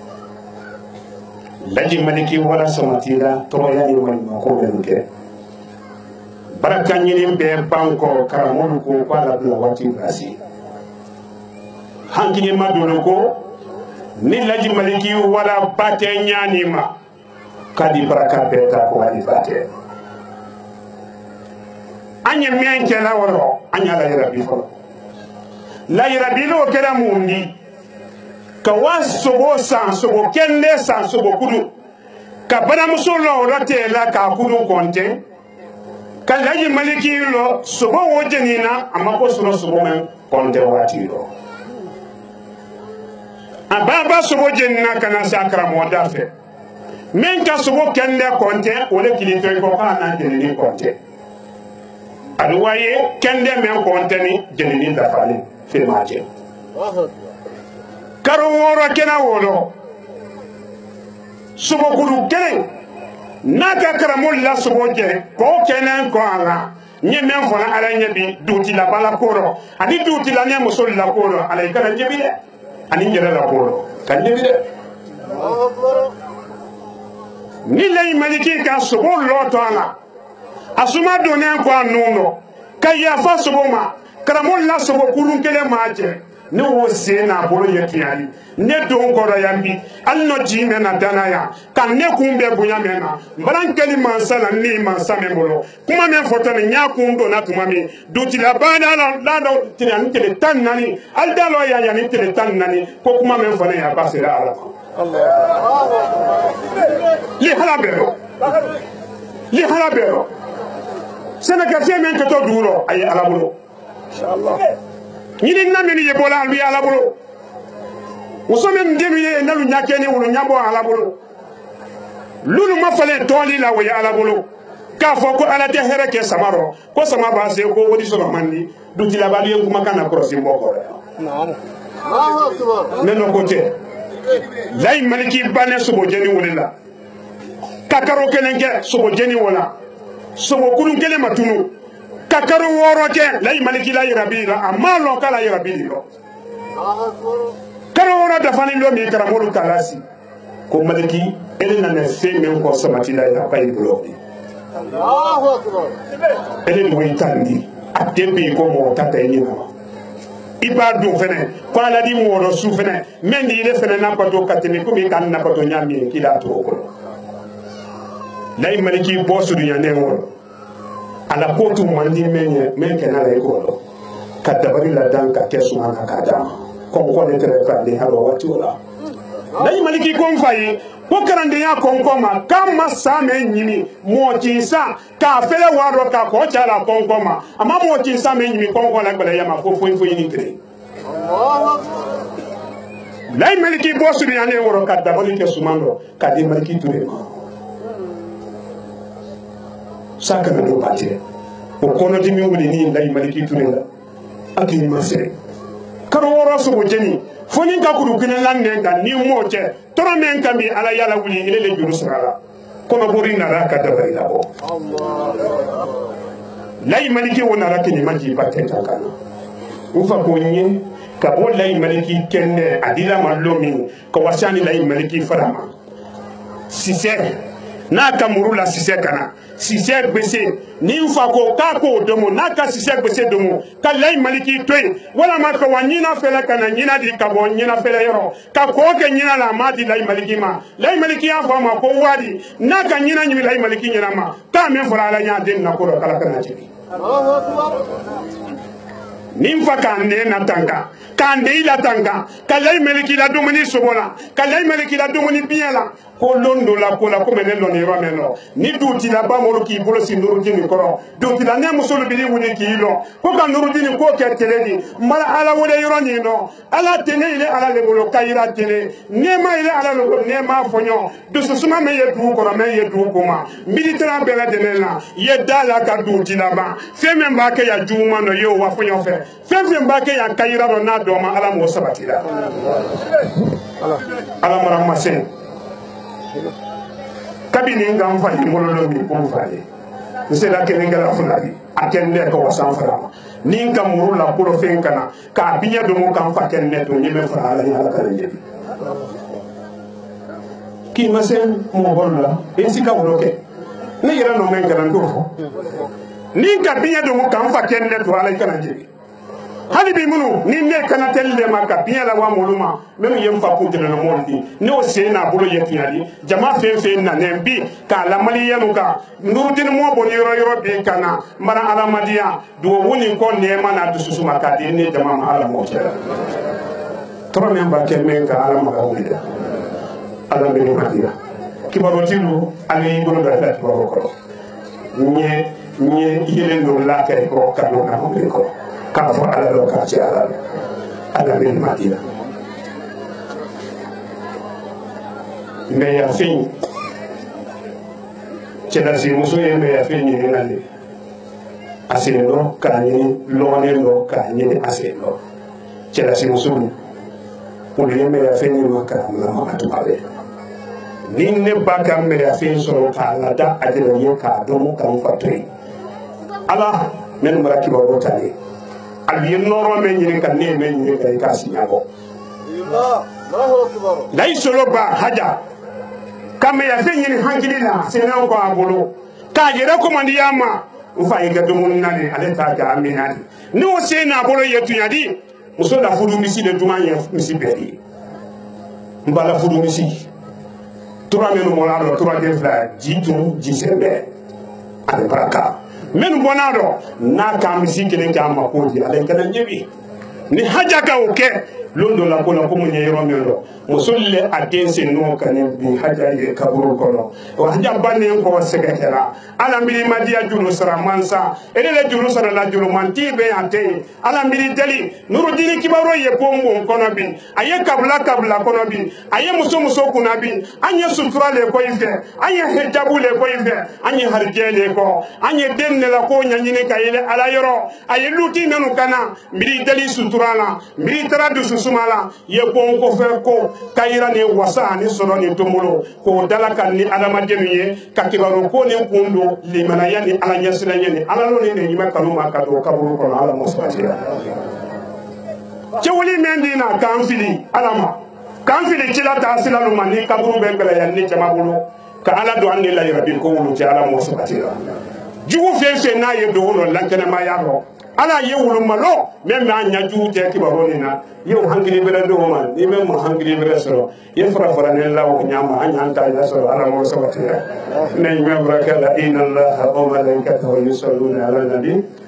laji maliki wala samatira to ya ni man ko benke baraka ni be banko karamon ko kwala bla wati basi hankini madono ko ni laji maliki wala bate nyani ma kadi baraka beta ko wadi bate anya menke la woro anya la rabbi ko la yirabilo kera mundi ka wasobo san sobo kende san sobo kudu ka bana musolo rate la ka kudu konte ka laji maliki lo sobo wojenina amako solo sobo men konte wati lo ababa sobo jenina kana sakra modafe men ka sobo kende konte ole kilito ko kana jenini konte aduwaye kende men konte ni jenini dafali filmaje karo woro kena wolo subo kudu kene naka karamol la subo je ko kenen ko ala nye men fona ala nyebi duti la bala koro ani duti la ne musol la koro ala kana nyebi de ani njere la koro kan nyebi de ni lay maliki ka subo loto ala asuma donen ko anuno kaya fa subo ma karamol la sobo kurun kele maje ne wo se na bolo yetiali ne don koro yambi alno jime na danaya kan ne kumbe bunya mena baran keli mansala ni mansame bolo kuma men foto ne nya kundo na tuma mi duti la bana la la do tinan kele tan nani al dalo ya ya ni kele tan nani ko kuma men fone ya basira ala Allah li halabero li halabero senaka men to to duro ay ala bolo inshallah ñini nameni ye bola albi ala bolo musome ndenu ye nalu nyakeni wulu nyabo ala bolo lulu mafale toli la way ala bolo ka fo ko ala te hereke samaro ko sama ba se ko wodi so mandi du tila ba yen kuma kana cross mboko naam neno kote lay maliki bane subo jeni wulila kakaro kenenge subo jeni wala subo kurun kele matunu kakaru woro ke lay maliki la yarabira amma lo kala yarabiro karo woro da fani lo mi karamolu kalasi ko maliki elena ne se men ko samati la ya pay blo Allahu akbar elen mo itandi atembe ko mo tata ni na ibadu fene ko ala di mo ro su fene mendi ile fene na ko to katene ko mi kan na ko to nyami kila to ko lay maliki bosu dunya ne woro ala kotu mandi menye menke na la ikolo kadabari la danka kesu ana kada ko ko ne tere ka de haro wati wala layi maliki ko n fa ye ko kalandenya kɔnkɔn ma k'a ma sa mɛ ɲimi mɔɔci sa k'a fɛlɛ waa dɔ k'a kɔ ca la kɔnkɔn ma a ma mɔɔci sa mɛ ɲimi kɔnkɔn la gbɛlɛya ma fo foyi foyi ni kelen layi maliki bɔ surunyalen wɔrɔ ka dabali kɛ suman dɔ k'a di maliki ture ma sa kana don ba tigɛ o kɔnɔdimi wuli ni layi maliki ture la a k'i ma fɛ kalo wɔɔrɔ sogo jeni fo ni ka kuru kelen la nɛ kan ni m'o cɛ tɔrɔ min kan bi ala yala wuli ile le juru sɔrɔ a la kɔnɔbori nana ka dabali labɔ layi maliki o nana kini ma ji ba tɛ ta kan u fa ko n ye ka bɔ layi maliki kɛnɛ a dila ma lɔ min ka wasa ni layi maliki fara ma sisɛ n'a ka muru la sisɛ kana sisɛ gbese ni n fa ko k'a k'o domo n'a ka sisɛ gbese domo ka layi maliki to yen walama ka wa ɲina fɛlɛ ka na ɲina di ka bɔ ɲina fɛlɛ yɔrɔ ka kɔɔ kɛ ɲina la a m'a di layi maliki ma layi maliki y'a fɔ a ma ko waadi n'a ka ɲina ɲimi layi maliki ɲɛna ma k'a min fɔra ala ɲ'a den na ko dɔ kala kana jigin ni n fa k'an den na tan kan k'an den i la tan kan ka layi maliki la dumuni sogo la ka layi maliki la dumuni biɲɛ la ko lon dɔ la ko la komi ne lɔnni yɔrɔ min nɔ ni dugutila ba mɔlu k'i bolo si nurudini kɔrɔ dugutila ne muso b'i wuli k'i lɔ ko ka nurudini k'o kɛ tele di n bala ala wele yɔrɔ nin nɔ ala tɛ ne yɛlɛ ala le bolo ka yira tele nɛɛma yɛlɛ ala le bolo nɛɛma fɔɲɔ dususuma min ye dugu kɔrɔ min ye dugu koma militɛra bɛɛ lajɛlen na ye da la ka dugutila ban fɛn min b'a kɛ yan juguman dɔ ye o wa fɔɲɔ fɛ fɛn fɛn b'a kɛ yan ka yira dɔ n'a dɔn ma ala m'o sabatira ala mara ma se kabini nga n fa ye ngololo min ko n fa ye n sera kelen kɛla fila bi a kɛ ne ka wasan fara ma ni n ka muru la kolo fɛn kana k'a biɲɛ domo ka n fa kɛ ne to n ye bɛ fara ala ye ala ka ne ɲɛbi k'i ma se mɔgɔ la i si ka wolo kɛ ne yɛrɛ nɔ mɛ kɛra n t'o fɔ ni n ka biɲɛ domo ka n fa kɛ ne to ala ye kana jɛbi hali bi minnu ni ne kana tɛli de ma ka biɲɛ la wa molu ma même ye n fa kun tɛmɛna mɔli di ne o sen n'a bolo ye tuɲali jama fɛn fɛn nanɛ bi k'a lamaliyɛnu kan nurudini mɔ bɔ ni yɔrɔ yɔrɔ bi ka na n bana adamadenya duwawu nin kɔ nɛɛma n'a dususuma k'a di ne jama ma ala mɔ cɛla tɔrɔ min b'a kɛ min ka ala maga wuli dɛ ala bɛ ne ma dira kibarutilu ani bolo bɛ fɛ kibaru kɔrɔ n ye n ye yelen dɔ lakɛ kɔrɔ ka don na mɔbili kɔrɔ k'a fɔ ala dɔ k'a cɛ ala ala bɛ ne ma dira mɛ yafin cɛlasigi muso ye mɛ yafin ɲininka de a sen dɔ k'a ɲini lɔgɔnen dɔ k'a ɲini a sen dɔ cɛlasigi muso olu ye mɛ yafin ɲini k'a lamaga tuma bɛɛ ni ne ba ka mɛ yafin sɔrɔ k'a lada a jɛnɛ ye k'a dɔn k'an fa to yen ala ne ni mara kibaru ta ye a ye nɔrɔ mɛ ɲini ka ne ye mɛ ɲini ka i k'a si ɲabɔ layi solo ba haja ka mɛ yafin ɲini hankili la sɛnɛw kɔ a bolo k'a yɛrɛ komandiy'a ma n fa ye kɛ dumuni na de ale t'a kɛ a min na de n'o sen n'a bolo ye tuɲadi muso la furu misi de duman ye misi bɛɛ de ye n ba la furu misi tura minnu bɔnna dɔ tura den fila ji tun ji sɛn bɛɛ ani baraka minnu bɔnna dɔ n'a ka misi kelen k'a ma k'o di ale kana ɲɛbi ni haja ka o kɛ lon dɔ la ko la ko mun ye yɔrɔ min dɔ muso le a den sen n'o kan ni bi haja ye kaburu kɔnɔ o haja bannen kɔ sɛgɛ kɛra ala miiri ma diya juru sara mansa e de le juru sara la juru man ti bɛ yan tɛ yen ala miiri deli nurudini kibaru ye bonbon kɔnɔ bi a ye kabila kabila kɔnɔ bi a ye muso muso kunna bi an ye sutura le kɔ i fɛ an ye hijabu le kɔ i fɛ an ye harijɛ le kɔ an ye den de la ko ɲɛɲini ka yɛlɛ ala yɔrɔ a ye luti minnu kana miiri deli sutura la miiri taara dusu suma la ye bon ko fɛ ko ka yira ni wasa ni sɔrɔ ni tombolo k'o dala kan ni adamadenw ye ka kibaru ko ni kun don limanaya ni ala ɲɛsiranɲɛ ni ala n'o ni ne ɲuman kanu ma ka don kaburu kɔnɔ ala ma sabatira cɛwuli min di na k'an fili ala ma k'an fili cila taa sila nu ma ni kaburu bɛ gɛlɛya ni jama bolo ka ala don an de la yɛrɛ ko wulu cɛ ala ma sabatira jugu fɛn fɛn n'a ye dogo dɔ lankɛnɛmaya dɔ ala ye wulu malo min b'a ɲajugu cɛ kibaru nin na yew hankili bɛrɛ dɔw ma ni bɛ ma hankili bɛrɛ sɔrɔ ye fara fara ne la o ɲama an y'an ta ɲɛ sɔrɔ ala ma sabatira ne ɲuman furakɛ la inna allaha wa malaikatahu yusalluna ala nabi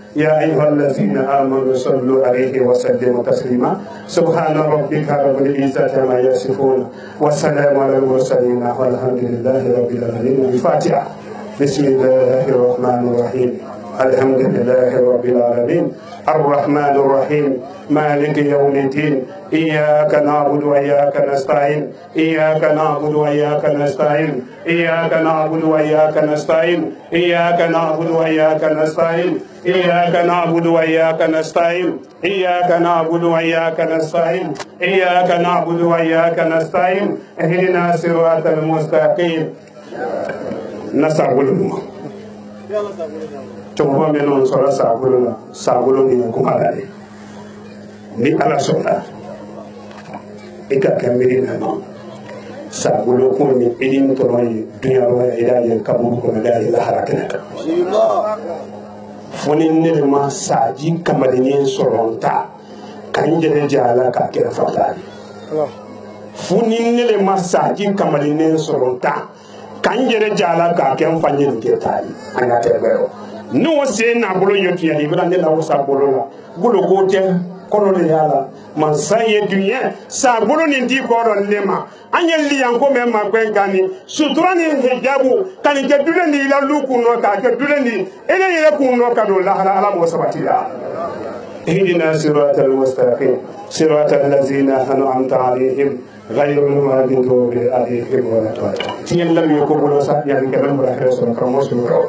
يا أيها الذين آمنوا صلوا عليه وسلموا تسليما سبحان ربك رب العزة عما يصفون والسلام على المرسلين والحمد لله رب العالمين. الفاتحة. بسم الله الرحمن الرحيم الحمد لله رب العالمين الرحمن الرحيم مالك يوم الدين إياك نعبد وإياك نستعين إياك نعبد وإياك نستعين إياك نعبد وإياك نستعين إياك نعبد وإياك نستعين إياك نعبد وإياك نستعين إياك نعبد وإياك نستعين إياك نعبد وإياك نستعين اهدنا الصراط المستقيم نسأل Cuma menon sola sabulu sabulu ni kumala ni ala sola ika kamiri na no sabulu ko ni idin to mai dunya wa ida ya kabu ko da ila harakata fonin ne ma saji kamalin soronta kan je jala ka kira fatali fonin ne ma saji kamalin soronta kan je jala ka ken fanyin ke tali anya tebero no se na bolo yotu ya ibra ne la sa bolo la bolo ko te kono le yala man saye dunya sa bolo ni ndi ko ron lema anya li an ko me ma kwen kani sutura ni hijabu kani ke dule ni la luku no ka ke dule ni ele yele ku no ka do la hala ala mo sabati ya اهدنا صراط المستقيم صراط الذين أنعمت عليهم غير المغضوب عليهم ولا الضالين. تين لم يكن سا يعني كمان براخر سورة كرموس نورو.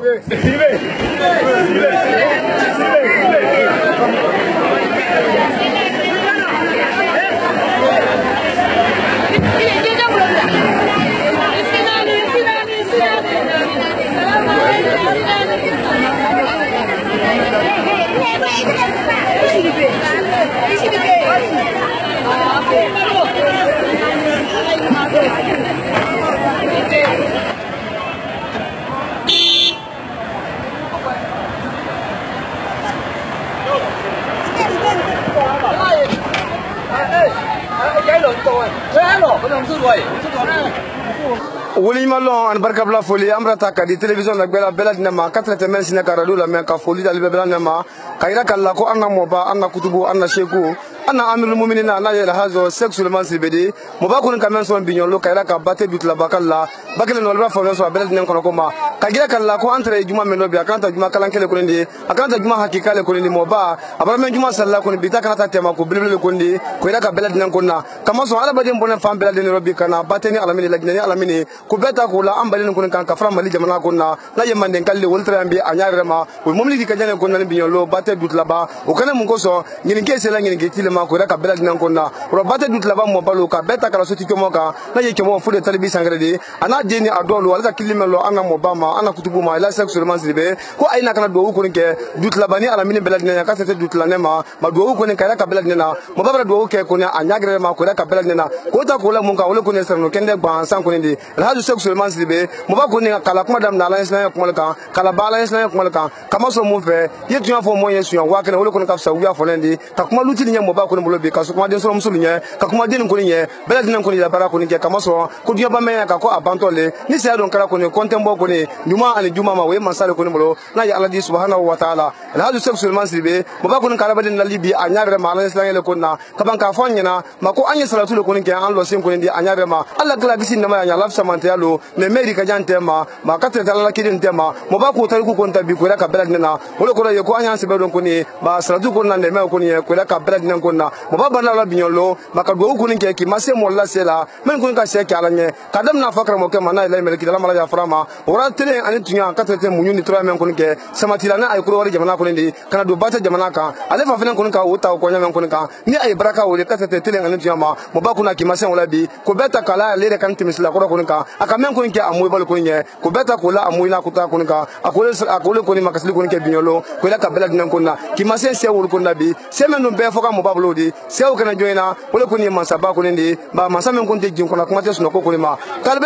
wuli malon an barka bla foli amrata ka di television la bela bela dinama quatre men sina ka radio la men ka foli dal bela dinama kayira kala ko anna moba anna kutubu anna sheku anna amirul mu'minina na ya hazo sexuellement sibedi moba kun kamen son binyon lo kayira ka bate but la bakalla bakale no la fo so bela dinan kono ko ma kayira kala ko entre juma men lobi akanta juma kalan kele kundi akanta juma hakika le kundi moba abara men juma salla kun bita kana ta tema ko bela kundi ko ira ka bela dinan konna kama so ala badin bonen fam bela dinan robi kana bateni alamini lagnani alamini ko beta ko la ambalin kun kan ka fram mali jamana kunna na yemande kalle woltra ambi anyare ma ko momli di kajane kunna binyon lo bate dut laba o kana mun ko so ngin ke sela ngin ke tilema ko ira ka bela dinan kunna ro bate dut laba mo balo ka beta kala so tiko mo ka na yeke mo fude talibi sangrede ana deni adolo wala ka kilime lo ana mo bama ana kutubu ma ila sex seulement libe ko ayina kana do ko nke dut labani ala mini bela dinan ka tete dut lanema ma do ko ne ka ka bela dinan mo babra do ke ko ne anyagre ma ko ira ka bela dinan ko ta ko la mun ka wala ko ne serno kende gban san ko ne di alhaju sex seulement libe mo ba ko ne kala kuma dam na ala islam kuma kan kala bala islam kuma kan kama so mo fe yetu ya fo mo yesu ya wa kana wala ko ne ka sa wi afo lendi ka kuma luti ni mo ba ko ne mo be ka so kuma den so mo sulu nye ka kuma den ko ni bela dinan ko ni da bara ko ni ke kama so ko dunya ba me ka ko abantole ni se don kala ko ne kontembo ko ne juma ani juma ma we masale ko ne mo na ya allah di subhanahu wa ta'ala alhaju sex seulement libe mo ba ko ne kala ba den na libi anyagre ma ala islam le ko na ka ban ka fo nyina ma ko anya salatu le ko ni ke an lo sim ko ni anyagre ma allah kala gisi na ma ya laf samante yalo me meri ka jante ma ma ka tete la kidin tema mo ba ko tari ku ko nta bi ko ka bela dina wala ko ye ko anya se be don ko ni ba salatu ko na ne me ko ni ko ka bela dina ko na mo ba bana la binyolo ma ka do ko ni ke ki ma se mo la se la men ko ka se ka la nye ka dam na fakra mo ke ma na ile me ki la mala ya frama ora tele ani tunya ka tete mu nyuni tra men ko ni ke samati la na ay ko wala jamana ko ni kana do bata jamana ka ale fa fenen ko ni ka o ta ko nya men ko ni ka ni ay baraka wala ka tete tele ani tunya ma mo ba ko na ki ma se wala bi ko beta kala le kan timisla ko ko ni ka aka men ko ni ke amoy bal ko ni ko beta ko la amoy na ko ta ko ni ka akole akole ko ni makasli ko ni ke binyolo ko la ka bela dinan ko na ki ma se se wol ko na bi se men no be fo ka mo ba blodi se o kana joina wala ko ni man sa ba ko ni ba ma sa men ko te jin ko na ko ma te suno ko ko ni ma kala bela dinan fo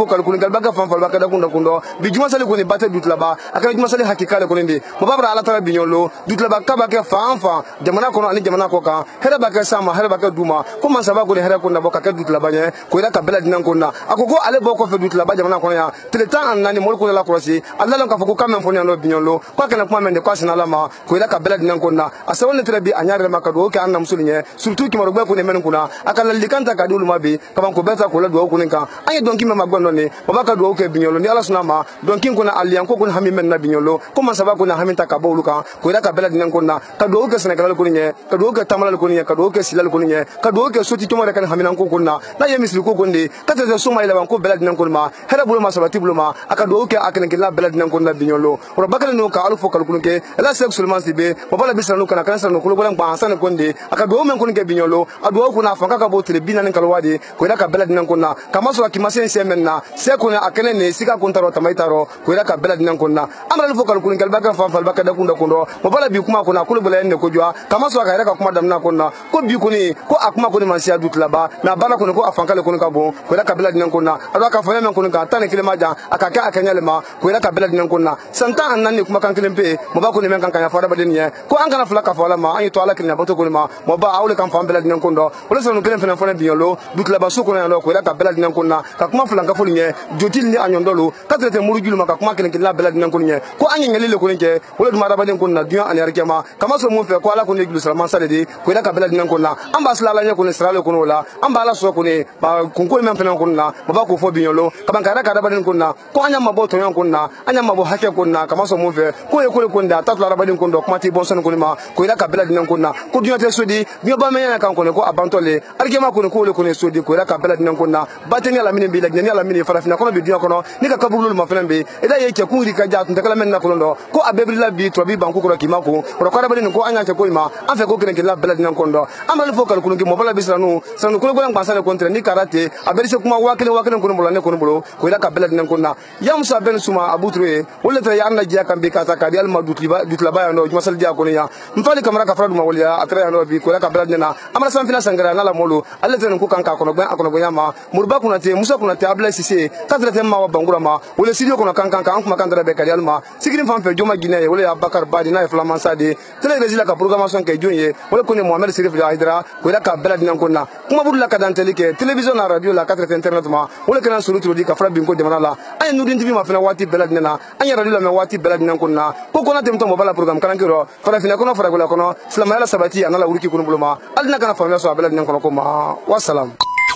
kalkun gal baka fan fal baka da kunda kundo bi juma sali ko ni bata dutla ba aka juma sali hakika ko ndi mo babra ala tara binyolo dutla ba ka baka fan fan jamana ko ani jamana ko ka hera baka sama hera baka duma ko man saba ko ni hera ko na boka ka dutla ba nye ko ila ka bela dinan ko na akoko ale boko fe dutla ba jamana ko ya tele tan an nani mol ko la krosi alla lon ka foko kamen fo ni no binyolo ko kana kuma men de ko sina lama ko ila ka bela dinan ko na asawon ne tele bi anyare ma ka do ke annam sulinye surtout ki maro gbe ko ne men ko na akala likanta ka dulu ma bi kaman ko beta ko la do ko ni kan anye donki me magbono ni babaka do ke binyolo ni ala suna ma donki ko na alian ko ko hami men na binyolo ko man saba ko na hami ta ka bolu kan ko ila ka bela dinan ko na ka do ke senegal ko ni ka do ke tamala ko ni ka do ke silal ko ni ka do ke soti to mo kan hami nan ko ko na na ye misli ko ko ndi ka te suma ila ko bela dinan ko ma hera bulu ma sabati bulu ma aka do ke akene ke la bela dinan ko na binyolo ro bakale no ka alfo kal ko ke la sek sulman sibe babala bisra no kana kana no ko bolan ba san ko ndi aka do men ko ke binyolo ado ko na fanka ka bo tele binan kan wadi ko ila ka bela dinan ko na kama so akimasen se men na se ko na akene ne sika ko ntaro tamaitaro ko ila ka bela dinan ko na amara alfo kal ko ke baka fa fa baka da kunda kundo babala bi kuma ko na ko bolan ne ko jwa kama so ka ira ka kuma damna ko na ko bi ko ni ko akuma ko ni man sia dutla ba na bana ko ko afanka le ko ka bo ko ila ka bela dinan ko na ado ka fa men ko ka tan kile maja akaka akanya le ma ko ila ka bela dinan ko na santa annan ne kuma kan kile pe mo ba ko ni men kan kan ya fa da badin ye ko an kana fula ka fa la ma an to ala kile na bato ko ni ma mo ba awle kan fa bela dinan ko ndo wala so no kile fena fona biolo dutla ba so ko na ndo ko ila ka bela dinan ko na ka kuma fula ka fo ni jotil ni anyondolo ka tete muru julu ma ka kuma kile kile bela dinan ko ni ko an ngeli le ko ni je wala duma da badin ko na duya an yarke ma kama so mo fe ko ala ko ni julu salman salede ko ila ka bela dinan ko na an ba sala la nya ko ni sala ko no la an ba la so ko ni ba kunko men fena ko na mo ba ko fo biolo ka ban ka ra ka da badin ko na ko anya ma bo to yon ko na anya ma bo hake ko na kama so mo fe ko e ko le ko nda ta la badin ko ndo kuma ti bon son ko ni ma ko ila ka bela dinan ko na ko duya te sodi duya ba men ya kan ko ne ko abantole arke ma ko ni ko le ko ni sodi ko ila ka bela dinan ko na baten ya la mini bi la ni la mini fara fina ko bi duya ko no ni ka kabulu ma fena be ida ye ke ku ri ka ja tun ta kala men na ko ndo ko abebri la bi to bi ban ko ko ki ma ko ko ko da badin ko anya ke ko ma an fe ko kene ke la bela dinan ko ndo amal fo kal ko ngi mo bala bisranu sanu ko ko lan pasale kontre ni karate aberi se kuma wakile wakile ko no ne ko no ko ila ka bela dinan ko na yam sa ben suma abutre wala tra yarna je kan bi ka ta ka dial ma dutliba dutla ya no juma sal dia ko ne ya mfali kamera ka fradu ma wala atra ya no bi ko ila ka bela dinan amala sam fina sangara na la molo alla tra ko kan ka ko no gba ko no gba ma murba kuna te musa kuna te abla sise ka tra te ma wa bangura ma wala sidio ko no kan kan kan kuma kan dara be ka dial ma sigrin fam fe joma gine wala ya bakar badi na flaman sade tele resila ka programmation ke jonye wala ko ne mohamed sirif da hidra ko ila ka bela dinan ko na kuma budula ka dan tele ke television na radio la ka tra internet ma wala kana suru tro di ka fra bin ko de la ay nudin tv ma fina wati bela dinan ay radio la me wati bela dinan ko na ko ko na tem to mo bala program kan kiro fara fina ko no fara ko la ko no salama ala sabati anala urki ko buluma alna kana famia so bela dinan ko ko ma wassalam.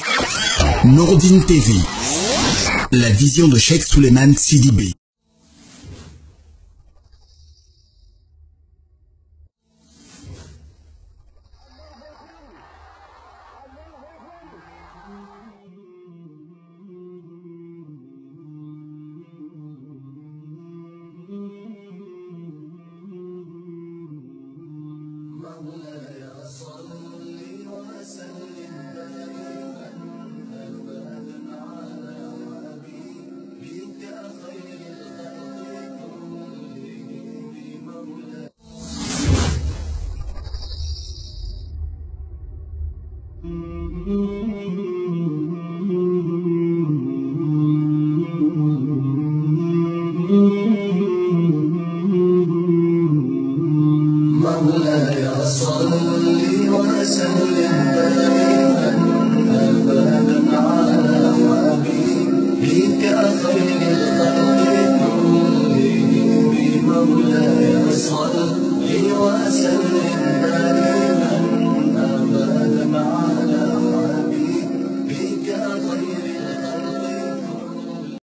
Nordine T V, la vision de Cheikh Souleymane Sidibé. مولاي صل وسلم